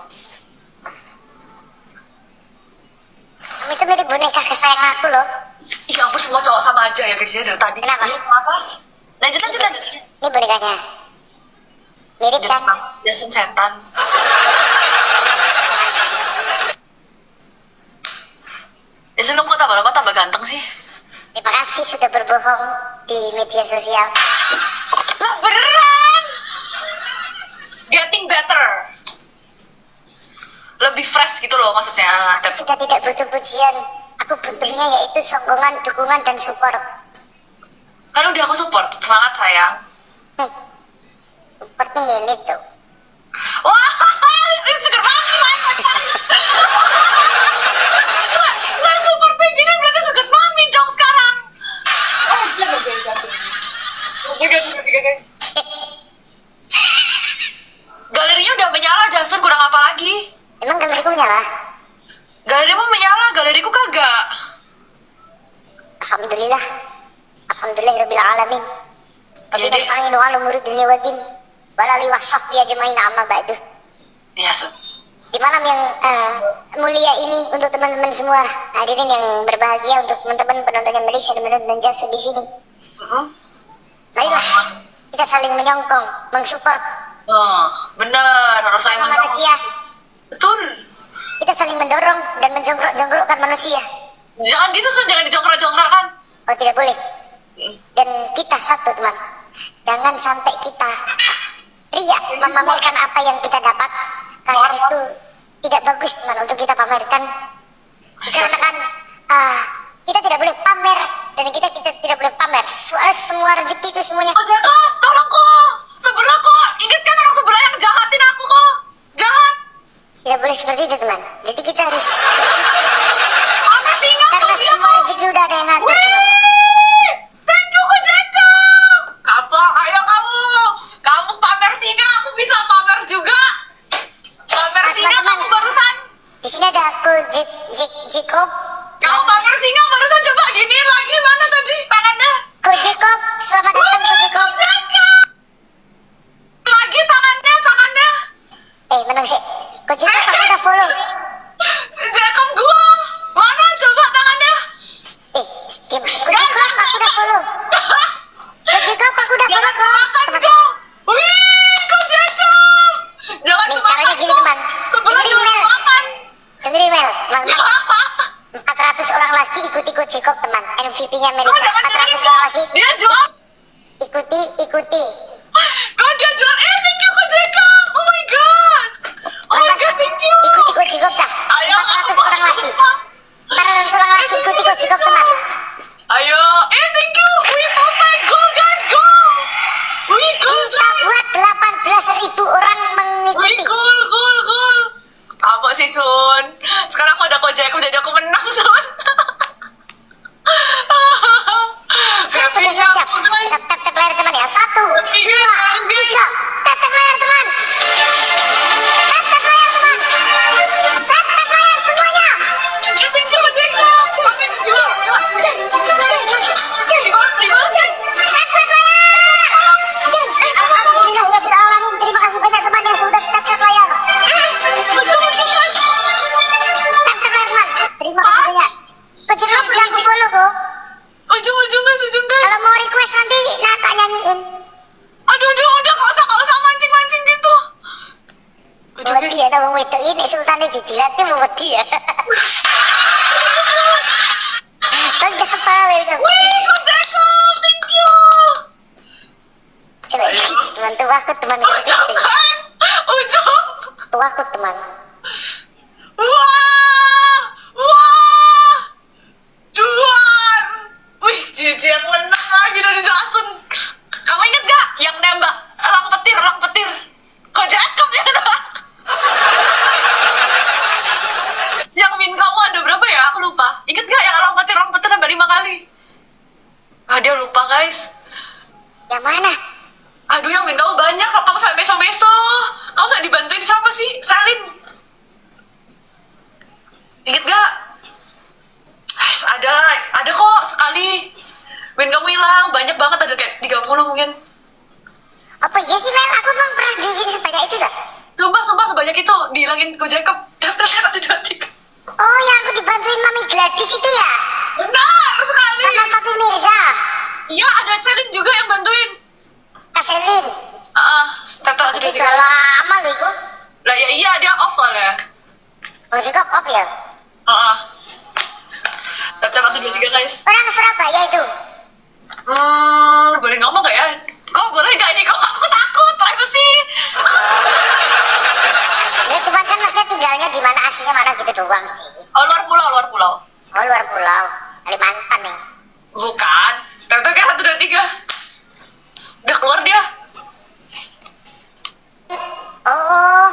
[SPEAKER 2] Kamu itu mirip boneka kesayangan aku loh.
[SPEAKER 3] Iya ampun, semua cowok sama aja ya guys ya dari tadi.
[SPEAKER 2] Kenapa?
[SPEAKER 3] Iya, kenapa? Lanjut lanjut lanjut.
[SPEAKER 2] Ini bonekanya. Mirip kan?
[SPEAKER 3] Jason setan. Jason kamu kok tambah lama tambah ganteng sih?
[SPEAKER 2] Terima kasih sudah berbohong di media sosial.
[SPEAKER 3] Lah beneran. Getting better. Lebih fresh gitu loh maksudnya.
[SPEAKER 2] Aku sudah tidak butuh pujian. Aku butuhnya yaitu sokongan, dukungan, dan support.
[SPEAKER 3] Kan udah aku support, semangat sayang.
[SPEAKER 2] Hmm. Supportnya ini tuh.
[SPEAKER 3] Wah, ini seger banget banget. Lah supportnya gini berarti seger mami dong sekarang. Oh iya loh guys, guys. Tiga, tiga, tiga guys. Galerinya udah menyala, Jason, kurang apa lagi?
[SPEAKER 2] Emang galeriku menyala?
[SPEAKER 3] Galerimu menyala, galeriku kagak.
[SPEAKER 2] Alhamdulillah. Alhamdulillahirabbil alamin. Rabbi
[SPEAKER 3] Iya deh.
[SPEAKER 2] nasta'inu ala umuri dunya wa din. Walali wasahbi ajmain amma ba'du.
[SPEAKER 3] Iya, Sun.
[SPEAKER 2] Di malam yang eh, mulia ini untuk teman-teman semua hadirin yang berbahagia, untuk teman-teman penonton yang Malaysia dan menonton Jason di sini.
[SPEAKER 3] Mm-hmm.
[SPEAKER 2] Marilah kita saling menyongkong, mensupport
[SPEAKER 3] Oh, bener, harus saling
[SPEAKER 2] sama
[SPEAKER 3] mendorong.
[SPEAKER 2] manusia.
[SPEAKER 3] Betul.
[SPEAKER 2] Kita saling mendorong dan menjongkrok-jongkrokkan manusia.
[SPEAKER 3] Jangan gitu, Sun, jangan dijongkrak-jongkrak kan.
[SPEAKER 2] Oh tidak boleh. Dan kita satu teman, jangan sampai kita riak memamerkan apa yang kita dapat, karena itu tidak bagus teman untuk kita pamerkan. Karena kan ah, kita tidak boleh pamer, dan kita kita tidak boleh pamer. Soal semua rezeki itu semuanya.
[SPEAKER 3] Oh, Jaka, tolong kok. Sebelah kok. Ingat kan orang sebelah yang jahatin aku kok. Jahat.
[SPEAKER 2] Tidak boleh seperti itu teman. Jadi kita harus
[SPEAKER 3] Apa sih nggak
[SPEAKER 2] karena
[SPEAKER 3] tuh dia
[SPEAKER 2] semua
[SPEAKER 3] kok?
[SPEAKER 2] rezeki udah ada yang ngatur teman.
[SPEAKER 3] Wih, thank you Kak Jaka. Kapok, ayo kamu. Kamu pamer singa, aku bisa pamer juga. Pamer
[SPEAKER 2] Nah,
[SPEAKER 3] singa
[SPEAKER 2] teman-teman.
[SPEAKER 3] kamu baru
[SPEAKER 2] pinya Melisa. empat ratus orang lagi.
[SPEAKER 3] Dia jual.
[SPEAKER 2] Ikuti, ikuti.
[SPEAKER 3] Kok dia jual? Eh, thank you Kak Jacob. Oh my god. Oh my god, thank you.
[SPEAKER 2] Ikuti Ko Jacob dah.
[SPEAKER 3] Ayo,
[SPEAKER 2] empat ratus orang lagi. empat ratus orang lagi ikuti Ko Jacob teman.
[SPEAKER 3] Ayo. Eh, thank you. Wih, selesai. Go guys, go. Wih, go
[SPEAKER 2] Kita buat delapan belas ribu orang
[SPEAKER 3] Wih,
[SPEAKER 2] mengikuti.
[SPEAKER 3] cool, cool, cool. Apa sih, Sun? Sekarang aku udah Ko Jacob, jadi aku menang, Sun.
[SPEAKER 2] Siap, siap, siap, siap. Tap, tap, tap layar teman ya. Satu, dua, tiga. Tap, tap layar teman. Tap, tap layar teman. Tap, tap layar semuanya.
[SPEAKER 3] Eh, thank you, Ko Jacob. Amin, gila, gila.
[SPEAKER 2] Alhamdulillah ya bil alamin. Terima kasih banyak teman yang sudah tap tap layar. Tap tap layar teman. Terima kasih banyak. Ko Jacob udah aku follow kok.
[SPEAKER 3] Ujung, ujung guys, ujung guys.
[SPEAKER 2] Kalau mau request nanti Nata nyanyiin.
[SPEAKER 3] Aduh, aduh, udah gak usah, gak usah mancing-mancing gitu. Ujung guys.
[SPEAKER 2] Wedi ya dong wedok ini sultannya dijilatnya mau wedi ya. Kenapa welcome?
[SPEAKER 3] Wih, Ko Jacob, thank you.
[SPEAKER 2] Coba teman tuaku teman
[SPEAKER 3] Ujung guys, ujung.
[SPEAKER 2] tuaku teman.
[SPEAKER 3] Wah, wah. Duar. Wih, Cici yang menang lagi dari Jason. Kamu inget gak yang nembak elang petir, elang petir? Ko Jacob ya nembak. Yang min kamu ada berapa ya? Aku lupa. Ingat gak yang elang petir, elang petir nembak lima kali? Ah, dia lupa guys.
[SPEAKER 2] Yang mana?
[SPEAKER 3] Aduh, yang min kamu banyak. Kamu sampai beso-beso. Kamu sampai dibantuin siapa sih? Selin. Ingat gak? Guys, ada, ada kok sekali. Win kamu hilang, banyak banget, ada kayak tiga puluh mungkin.
[SPEAKER 2] Apa iya sih Mel? Aku bang pernah dibikin sebanyak itu gak?
[SPEAKER 3] Sumpah, sumpah sebanyak itu dihilangin Ko Jacob. Daftarnya satu dua tiga.
[SPEAKER 2] Oh yang aku dibantuin Mami Gladys itu ya?
[SPEAKER 3] Benar sekali.
[SPEAKER 2] Sama Papi Mirza.
[SPEAKER 3] Iya, ada Selin juga yang bantuin.
[SPEAKER 2] Kak Selin.
[SPEAKER 3] Ah, daftar satu dua
[SPEAKER 2] Udah
[SPEAKER 3] tiga.
[SPEAKER 2] lama loh itu.
[SPEAKER 3] Lah ya iya, dia off lah ya.
[SPEAKER 2] Ko Jacob off ya?
[SPEAKER 3] Ah, daftar satu dua tiga guys.
[SPEAKER 2] Orang Surabaya itu.
[SPEAKER 3] Hmm, boleh ngomong gak ya? Kok boleh gak nih? Kok aku takut, privacy.
[SPEAKER 2] Ya cuman kan maksudnya tinggalnya di mana aslinya mana gitu doang sih.
[SPEAKER 3] Oh, luar pulau, luar pulau.
[SPEAKER 2] Oh luar pulau. Kalimantan nih.
[SPEAKER 3] Bukan. Daftar kayak satu dua tiga. Udah keluar dia.
[SPEAKER 2] Oh.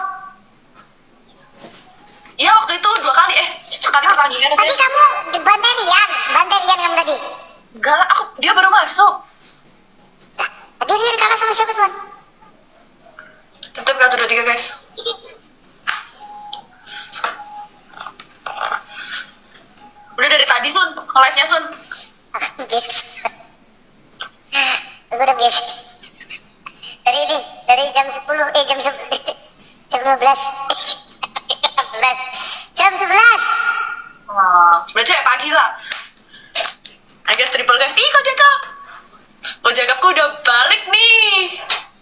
[SPEAKER 3] Iya, waktu itu dua kali. Eh, sekali pertandingan.
[SPEAKER 2] Tadi kamu di Banderian. Banderian kamu tadi.
[SPEAKER 3] Enggak lah, aku, dia baru masuk.
[SPEAKER 2] Tadi Rian kalah sama siapa tuan?
[SPEAKER 3] Tetep satu dua tiga guys. Udah dari tadi Sun, live-nya Sun.
[SPEAKER 2] Biasa. Aku udah biasa. Dari ini, dari jam sepuluh, eh jam sepuluh, jam lima belas. Jam sebelas.
[SPEAKER 3] Wah, berarti kayak pagi lah. I guess triple guys. Ih, Ko Jacob. Ko Jacobku udah balik nih.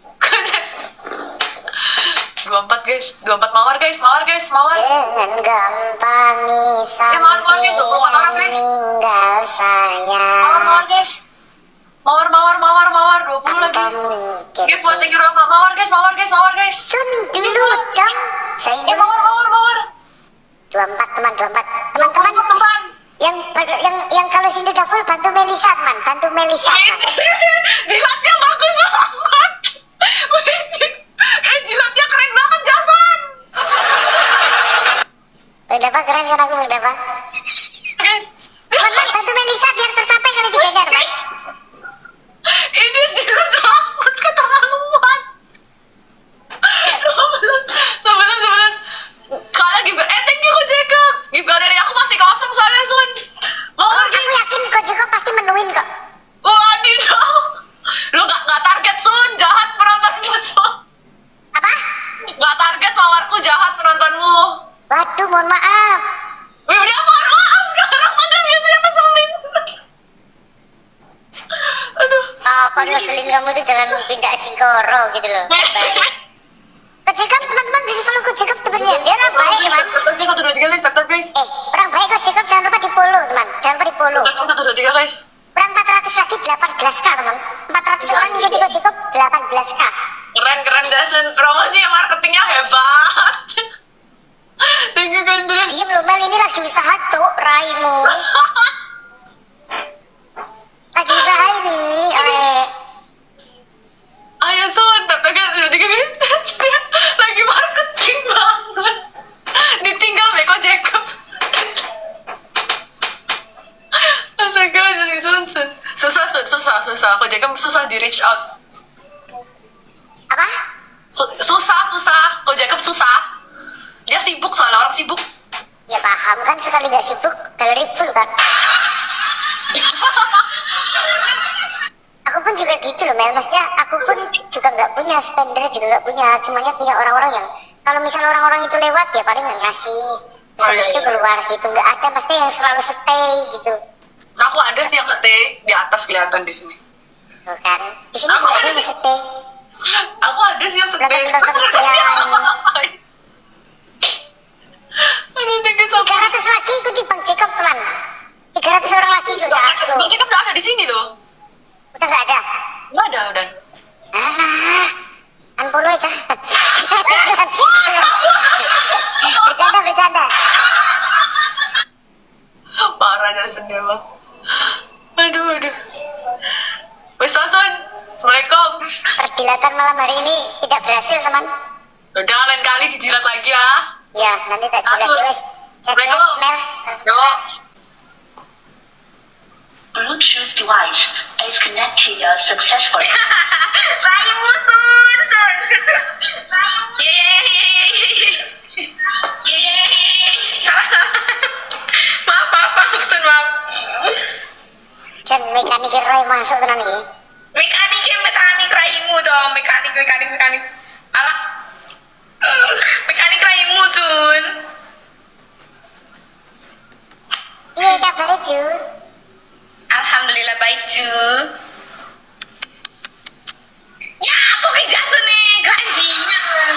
[SPEAKER 3] dua puluh empat guys, dua puluh empat mawar guys, mawar guys, mawar.
[SPEAKER 2] Dengan gampang nih
[SPEAKER 3] mawar, mawar
[SPEAKER 2] sampai
[SPEAKER 3] gitu, mawar, mawar, guys.
[SPEAKER 2] meninggal saya.
[SPEAKER 3] Mawar, mawar guys. Mawar, mawar, mawar, mawar, dua puluh lagi. Oke, buat thank you Rama. Mawar guys, mawar guys, mawar guys.
[SPEAKER 2] Sun dulu dong. Saya
[SPEAKER 3] Eh,
[SPEAKER 2] dulu.
[SPEAKER 3] mawar, mawar, mawar.
[SPEAKER 2] dua puluh empat teman, dua puluh empat.
[SPEAKER 3] dua puluh
[SPEAKER 2] Teman-teman
[SPEAKER 3] teman.
[SPEAKER 2] yang yang yang kalau sini udah full bantu Melisa teman, bantu Melisa. teman.
[SPEAKER 3] Jilatnya bagus banget. Eh, jilatnya keren banget, Jason.
[SPEAKER 2] Udah pak keren kan aku udah pak.
[SPEAKER 3] Guys,
[SPEAKER 2] Teman bantu Melisa biar tercapai kali tiga nya teman.
[SPEAKER 3] ini jilat rambut keterlaluan. sebelas, sebelas. Kalau giveaway, eh thank you Ko Jacob. Giveaway dari aku masih kosong soalnya Sun. Mau
[SPEAKER 2] Oh,
[SPEAKER 3] lagi?
[SPEAKER 2] aku yakin Ko Jacob pasti menuin kok.
[SPEAKER 3] Wadidaw. Lu gak, gak target Sun, jahat penontonmu Sun.
[SPEAKER 2] Apa?
[SPEAKER 3] Gak target mawarku, jahat penontonmu.
[SPEAKER 2] Waduh, mohon maaf.
[SPEAKER 3] Wih, udah mohon maaf sekarang, ada biasanya keselin. Aduh.
[SPEAKER 2] Oh, kalau ngeselin kamu tuh jangan pindah singkoro gitu loh. Ko Jacob teman-teman di follow Ko Jacob temennya. Dia orang baik teman.
[SPEAKER 3] Satu, dua, tiga guys, tetap guys.
[SPEAKER 2] Eh, orang baik Ko Jacob jangan lupa di follow teman. Jangan lupa di follow.
[SPEAKER 3] Satu, dua, tiga guys.
[SPEAKER 2] Kurang empat ratus lagi delapan belas k teman. empat ratus orang ngikuti Gojekop delapan belas k.
[SPEAKER 3] Keren keren Jason, promosi marketingnya hebat. Thank you Kendra.
[SPEAKER 2] Diem lo Mel, ini lagi usaha cuk, raimu. Lagi usaha ini, oleh.
[SPEAKER 3] Ayo Son, tapi kan udah tiga lagi marketing banget. Ditinggal Beko Jacob. Astaga, jadi Son, Son. Susah, Son, susah, susah. Kok Jacob susah di reach out.
[SPEAKER 2] Apa?
[SPEAKER 3] Su- susah, susah. Kok Jacob susah. Dia sibuk soalnya, orang sibuk.
[SPEAKER 2] Ya paham kan, sekali gak sibuk, galeri full kan. Aku pun juga gitu loh Mel, maksudnya aku pun juga nggak punya spender, juga nggak punya, cumanya punya orang-orang yang kalau misalnya orang-orang itu lewat ya paling nggak ngasih, terus habis itu keluar gitu, nggak ada maksudnya yang selalu stay gitu.
[SPEAKER 3] Nah, aku ada sih yang stay di atas kelihatan di sini.
[SPEAKER 2] Tuh kan, di sini juga ada yang stay.
[SPEAKER 3] Aku ada sih yang stay.
[SPEAKER 2] Belakang-belakang setiaan.
[SPEAKER 3] Aduh, tinggi sama.
[SPEAKER 2] tiga ratus lagi ikuti Bang Jacob teman. tiga ratus orang lagi loh, jahat loh.
[SPEAKER 3] Bang Jacob udah ada di sini loh.
[SPEAKER 2] Udah nggak ada.
[SPEAKER 3] Nggak ada, Dan.
[SPEAKER 2] Ah, unfollow aja. Bercanda, bercanda.
[SPEAKER 3] Parah aja sendiri bang. Aduh, aduh. Wes Son, Assalamualaikum.
[SPEAKER 2] Pergilatan malam hari ini tidak berhasil teman.
[SPEAKER 3] Udah lain kali dijilat lagi ya.
[SPEAKER 2] Ya, nanti tak jilat ya wes.
[SPEAKER 3] Assalamualaikum.
[SPEAKER 2] Mel.
[SPEAKER 3] Yo.
[SPEAKER 8] Bluetooth device is connected successfully.
[SPEAKER 3] Rayu Sun, Sun. Ye ye ye ye ye. Ye ye ye. Salah. Maaf, maaf, maaf, Sun, maaf.
[SPEAKER 2] Jan mekanik Roy masuk tenan iki.
[SPEAKER 3] Mekanik, mekanik raimu dong, mekanik, mekanik, mekanik. Alah. Mekanik raimu, Sun.
[SPEAKER 2] Iya kabar Ju.
[SPEAKER 3] Alhamdulillah baik, Ju. Ya, aku ke Jason nih, ganjinya.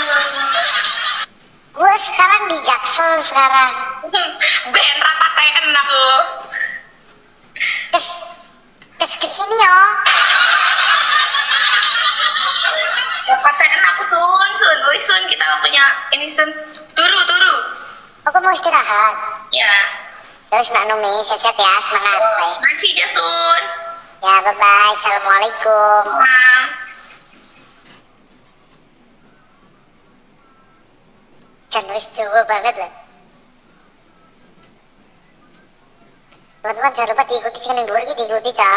[SPEAKER 2] Gue sekarang di Jaksel sekarang.
[SPEAKER 3] Ben rapaten aku.
[SPEAKER 2] Kes, kes kesini yo.
[SPEAKER 3] Rapaten aku Sun, Sun. Woi Sun, kita punya ini Sun. Turu, turu.
[SPEAKER 2] Aku mau istirahat.
[SPEAKER 3] Ya.
[SPEAKER 2] Terus nak Numi, sehat-sehat ya, semangat. Baik.
[SPEAKER 3] Nanti dia Sun.
[SPEAKER 2] Ya, bye-bye. Assalamualaikum.
[SPEAKER 3] Nah.
[SPEAKER 2] Jan wis Jawa banget lah. Teman-teman jangan lupa diikuti sing ning dhuwur iki diikuti cah.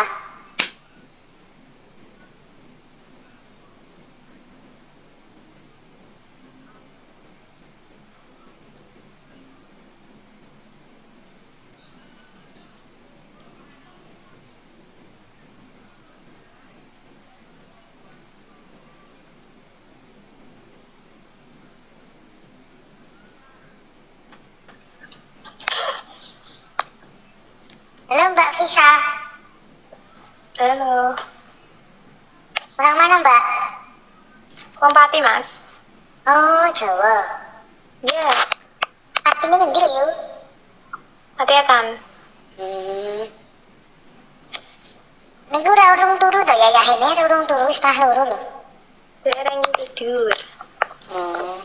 [SPEAKER 2] Halo Mbak Visa.
[SPEAKER 9] Halo,
[SPEAKER 2] Orang mana Mbak?
[SPEAKER 9] Kompati mas.
[SPEAKER 2] Oh, Jawa.
[SPEAKER 9] Iya,
[SPEAKER 2] Artinya ngendil yuk.
[SPEAKER 9] hati-hatan.
[SPEAKER 2] Hmm. Nengku ora urung turu to ya yahene ora urung turu setah loro lho.
[SPEAKER 9] Dereng tidur.
[SPEAKER 2] Hmm.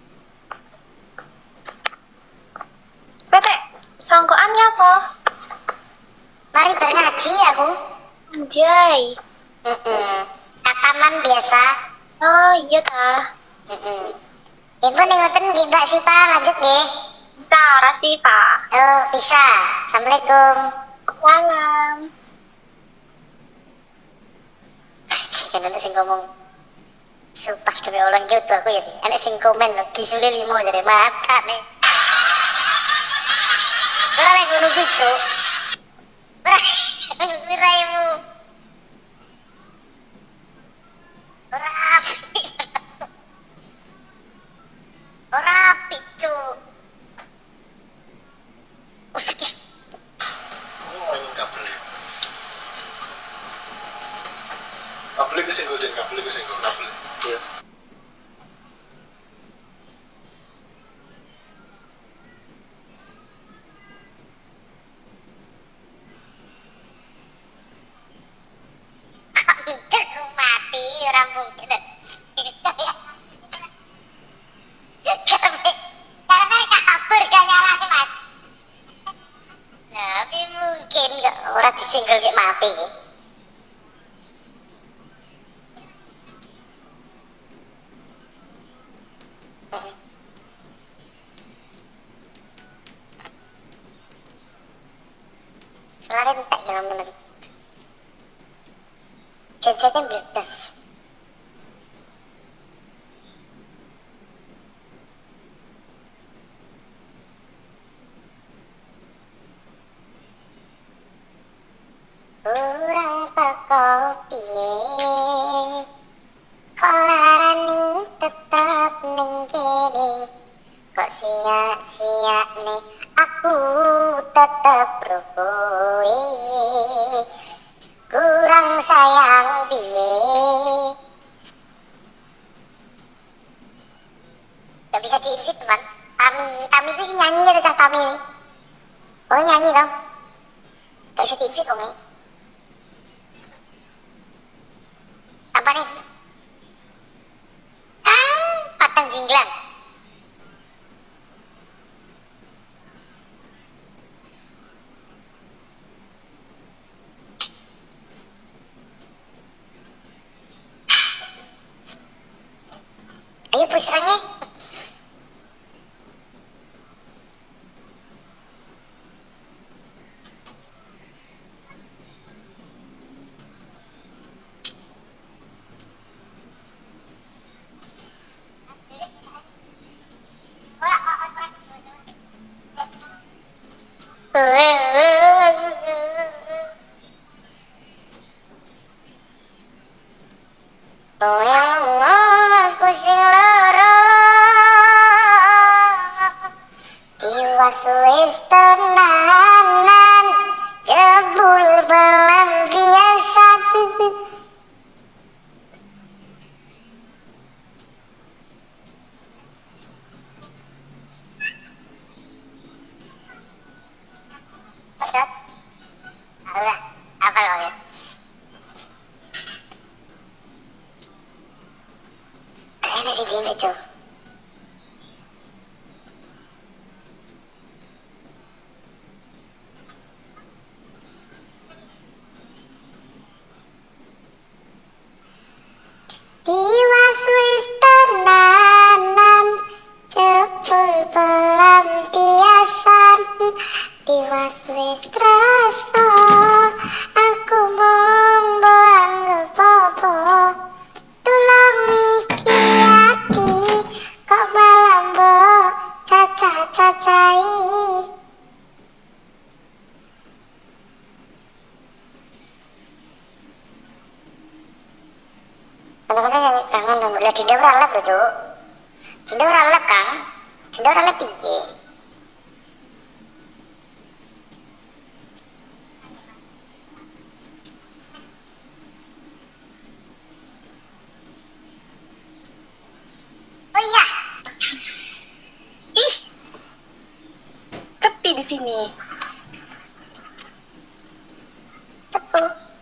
[SPEAKER 9] Petek, songkoannya apa?
[SPEAKER 2] Mari berngaji aku.
[SPEAKER 9] Anjay.
[SPEAKER 2] Heeh. Kataman biasa.
[SPEAKER 9] Oh iya ta.
[SPEAKER 2] Heeh. Info ning ngoten nggih Mbak Sipa lanjut nggih.
[SPEAKER 9] Bisa, ora sih pak.
[SPEAKER 2] Oh, bisa. Assalamualaikum.
[SPEAKER 9] Salam.
[SPEAKER 2] Jika ada sing ngomong sumpah demi Allah gitu aku ya sih. Ada sing komen lho, gisule limo dari mata nih. Ora lek ngono picu. Ora wiraimu. Ora api. Ora picu.
[SPEAKER 7] Oh, ini kabel. Kabel ke single dan kabel ke single kabel. Iya.
[SPEAKER 2] orang mungkin. Karena kabur gak nyala mas. Tapi mungkin gak orang disinggol kayak mati. Selain tak jalan teman. Jajan bebas. Kurang pakopi, kolarani tetap nenggene. Kok sia-sia nih aku tetap rukui. Kurang sayang biye. Gak bisa di-edit teman. Tami, Tami itu sih nyanyi ya cah Tami ini. Oh nyanyi dong. Gak bisa di-edit dong ya. Apa nih? Ah, patang jinglang. Ayo pusrangnya. Pusing loro tiwas wis tenanan jebul belan biasa. Pedot Allah apa lo ya. Kayaknya sih gini cuy. Tiwas wis tenanan jebul pelampiasan. Tiwas wis tresno aku mung anggap apa. Tulung iki ati kok malah mbok cacah-cacai. Kadang-kadang yang kangen dong. Lihat Dinda ora lep lho, Cuk. Dinda ora lep, Kang. Dinda ora lep piye? Oh iya. Ih. Sepi di sini. Cepu.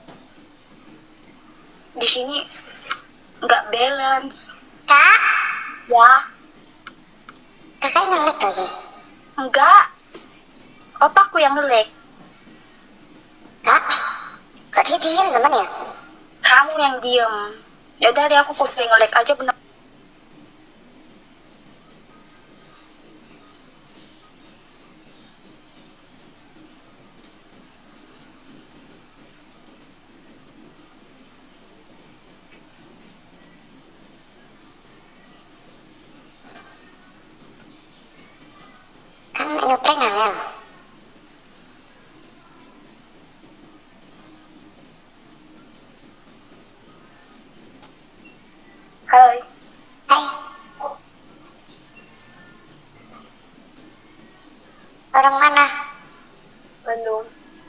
[SPEAKER 10] Di sini nggak balance.
[SPEAKER 2] Kak?
[SPEAKER 10] Ya,
[SPEAKER 2] Kakak ngelek lagi?
[SPEAKER 10] enggak. Otakku yang ngelek.
[SPEAKER 2] Kak? Kok dia diem teman ya?
[SPEAKER 10] Kamu yang diem. Ya udah deh, aku cosplay ngelek aja bener.
[SPEAKER 2] Kan ngeprank angel.
[SPEAKER 10] Hai.
[SPEAKER 2] Hai. Orang mana?
[SPEAKER 10] Bandung.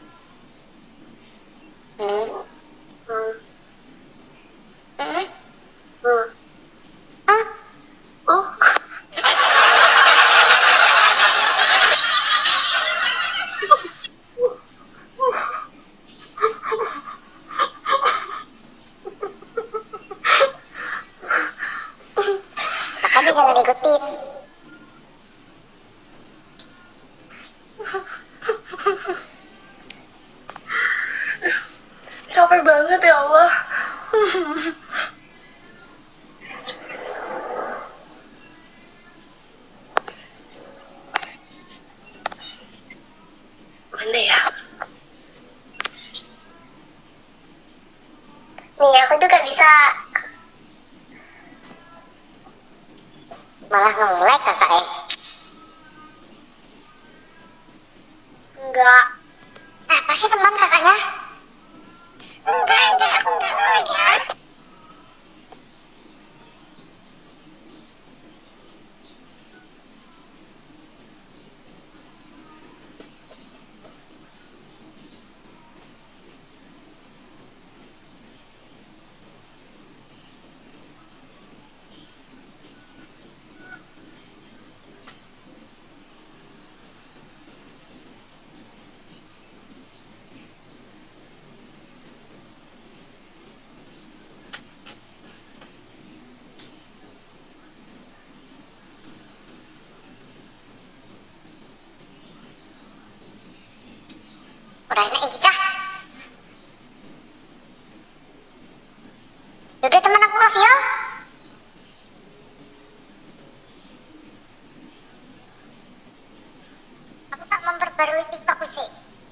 [SPEAKER 2] Hmm.
[SPEAKER 10] Hmm.
[SPEAKER 2] Hmm.
[SPEAKER 10] Hmm.
[SPEAKER 2] Ah.
[SPEAKER 10] Oh.
[SPEAKER 2] jangan ikutin.
[SPEAKER 3] Capek banget ya Allah. Mana ya?
[SPEAKER 2] Nih aku tuh gak bisa. Malah nge-lag kakaknya.
[SPEAKER 9] Enggak.
[SPEAKER 2] Apa sih teman kakaknya?
[SPEAKER 9] Enggak, enggak, aku enggak mau ya.
[SPEAKER 2] Udah enak iki cah. Yaudah teman aku off ya. Aku tak memperbarui TikTokku sih.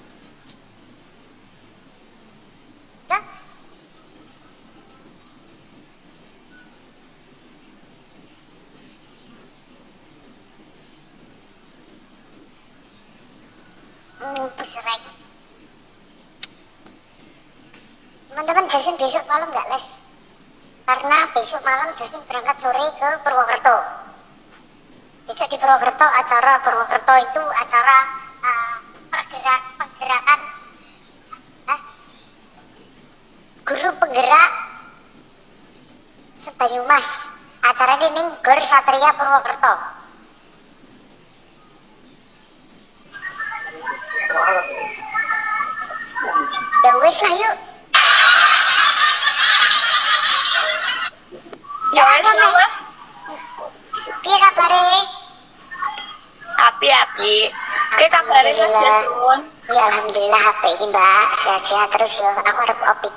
[SPEAKER 2] Ya? Hmm, pusrek. Teman-teman, Jason besok malam nggak live karena besok malam Jason berangkat sore ke Purwokerto. Besok di Purwokerto acara Purwokerto itu acara uh, pergerak pergerakan uh, guru penggerak Sebanyumas. Acara ini ning Gor Satria Purwokerto. Ya wes lah yuk.
[SPEAKER 9] Ya wes apa?
[SPEAKER 2] Piye kabare?
[SPEAKER 9] Api-api. Oke, kabarin Mas Jason.
[SPEAKER 2] Ya alhamdulillah H P ini Mbak, sehat-sehat terus ya. Aku harap opik.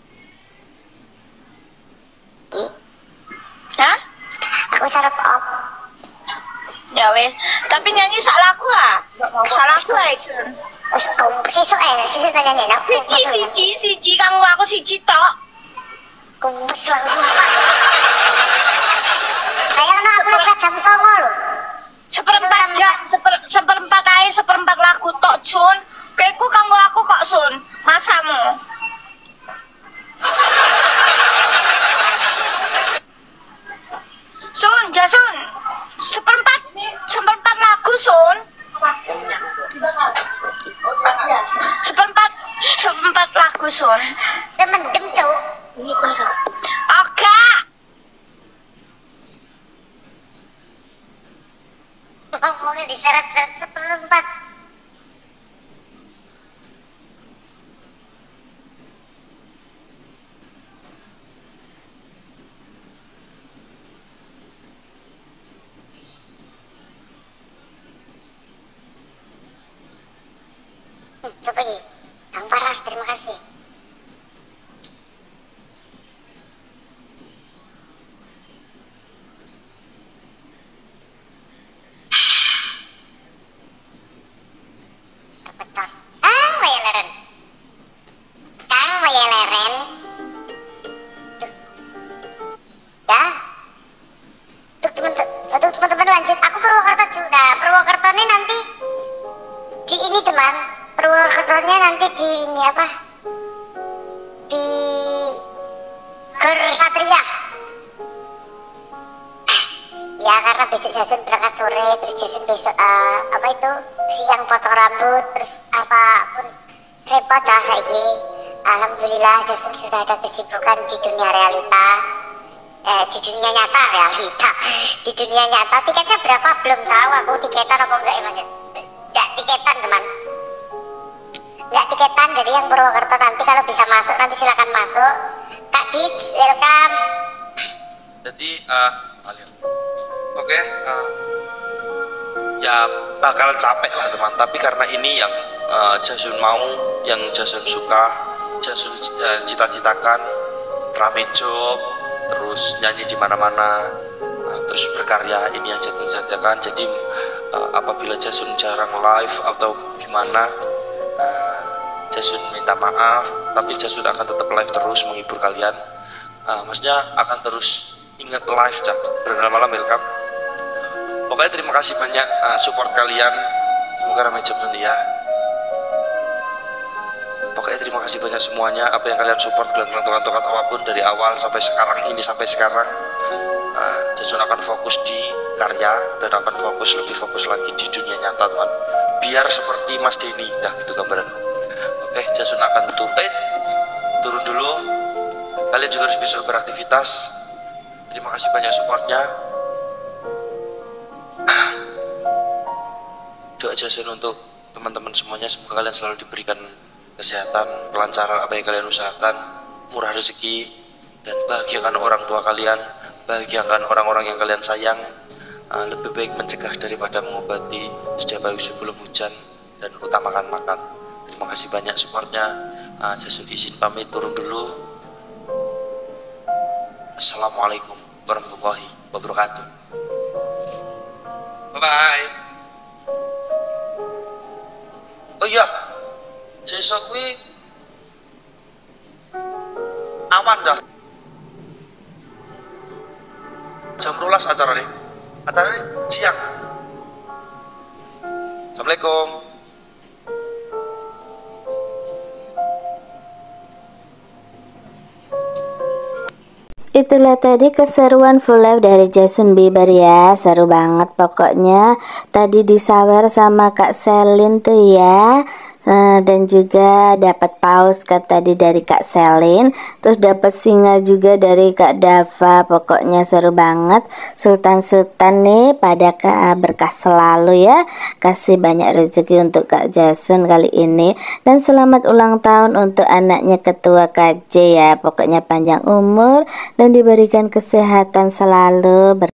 [SPEAKER 9] Hah?
[SPEAKER 2] Aku sarap op.
[SPEAKER 9] Ya wes. Tapi nyanyi sak lagu ah. Sak lagu ae.
[SPEAKER 2] Wes kau sesuk eh, sesuk tanya nih aku.
[SPEAKER 9] Siji siji siji kanggo aku siji tok.
[SPEAKER 2] Kumpes langsung. Kayaknya aku lepas jam songo lho.
[SPEAKER 9] Seperempat jam, seper, seperempat ae, seperempat lagu tok Sun. Kayakku kanggo aku kok Sun. Masamu. Sun, Jasun. Seperempat seperempat lagu Sun. Seperempat seperempat lagu Sun.
[SPEAKER 2] Mendem cuk.
[SPEAKER 9] Oke.
[SPEAKER 2] Ngomongnya diseret-seret seperempat. Hmm, coba nih, Kang Paras, terima kasih. Kepecot. Ah, Maya Leren. Kang Maya Leren. Tuh. Ya. Tuh teman-teman, tuh teman-teman lanjut. Aku Purwokerto juga. Purwokerto ini nanti di ini teman. Purwokertonya nanti di ini apa? Di Gor Satria. Ya karena besok Jason berangkat sore, terus Jason besok uh, apa itu siang potong rambut, terus apapun repot cah saiki. Alhamdulillah Jason sudah ada kesibukan di dunia realita, eh, di dunia nyata realita, di dunia nyata. Tiketnya berapa belum tahu aku, tiketan apa enggak ya mas? Enggak tiketan teman. Enggak tiketan, jadi yang Purwokerto nanti kalau bisa masuk nanti silakan masuk. Kak Dits, welcome.
[SPEAKER 4] Jadi uh, Oke, uh, ya bakal capek lah teman, tapi karena ini yang uh, Jasun mau, yang Jasun suka, Jasun uh, cita-citakan, rame job, terus nyanyi di mana-mana, uh, terus berkarya, ini yang Jasun cita-citakan. Jadi uh, apabila Jasun jarang live atau gimana, uh, Jasun minta maaf, tapi Jasun akan tetap live terus menghibur kalian. Uh, maksudnya akan terus ingat live, Cak. Bermalam welcome. Pokoknya terima kasih banyak uh, support kalian. Semoga ramai jam nanti ya. Pokoknya terima kasih banyak semuanya. Apa yang kalian support, kalian tokat-tokat apapun dari awal sampai sekarang ini sampai sekarang. Uh, Jasun akan fokus di karya dan akan fokus lebih fokus lagi di dunia nyata teman. Biar seperti Mas Denny, dah gitu gambaran. Oke, Jasun akan turun. Eh, turun dulu. Kalian juga harus bisa beraktivitas. Terima kasih banyak supportnya. Doa Jasun untuk teman-teman semuanya, semoga kalian selalu diberikan kesehatan, kelancaran apa yang kalian usahakan, murah rezeki, dan bahagiakan orang tua kalian, bahagiakan orang-orang yang kalian sayang. Uh, lebih baik mencegah daripada mengobati, setiap bayi sebelum hujan, dan utamakan makan. Terima kasih banyak supportnya. uh, Jasun izin pamit turun dulu. Assalamualaikum warahmatullahi wabarakatuh. Bye bye. Oh iya, sesuk kuwi awan dah. Jam rolas acara nih. Acara ini siang. Assalamualaikum.
[SPEAKER 1] Itulah tadi keseruan full live dari Jasun Bieber ya, seru banget pokoknya. Tadi disawer sama Kak Selin tuh ya, uh, dan juga dapat paus Kak tadi dari Kak Selin, terus dapat singa juga dari Kak Dava. Pokoknya seru banget. Sultan-sultan nih pada Kak berkah selalu ya, kasih banyak rezeki untuk Kak Jasun kali ini, dan selamat ulang tahun untuk anaknya Ketua K J ya. Pokoknya panjang umur dan diberikan kesehatan selalu.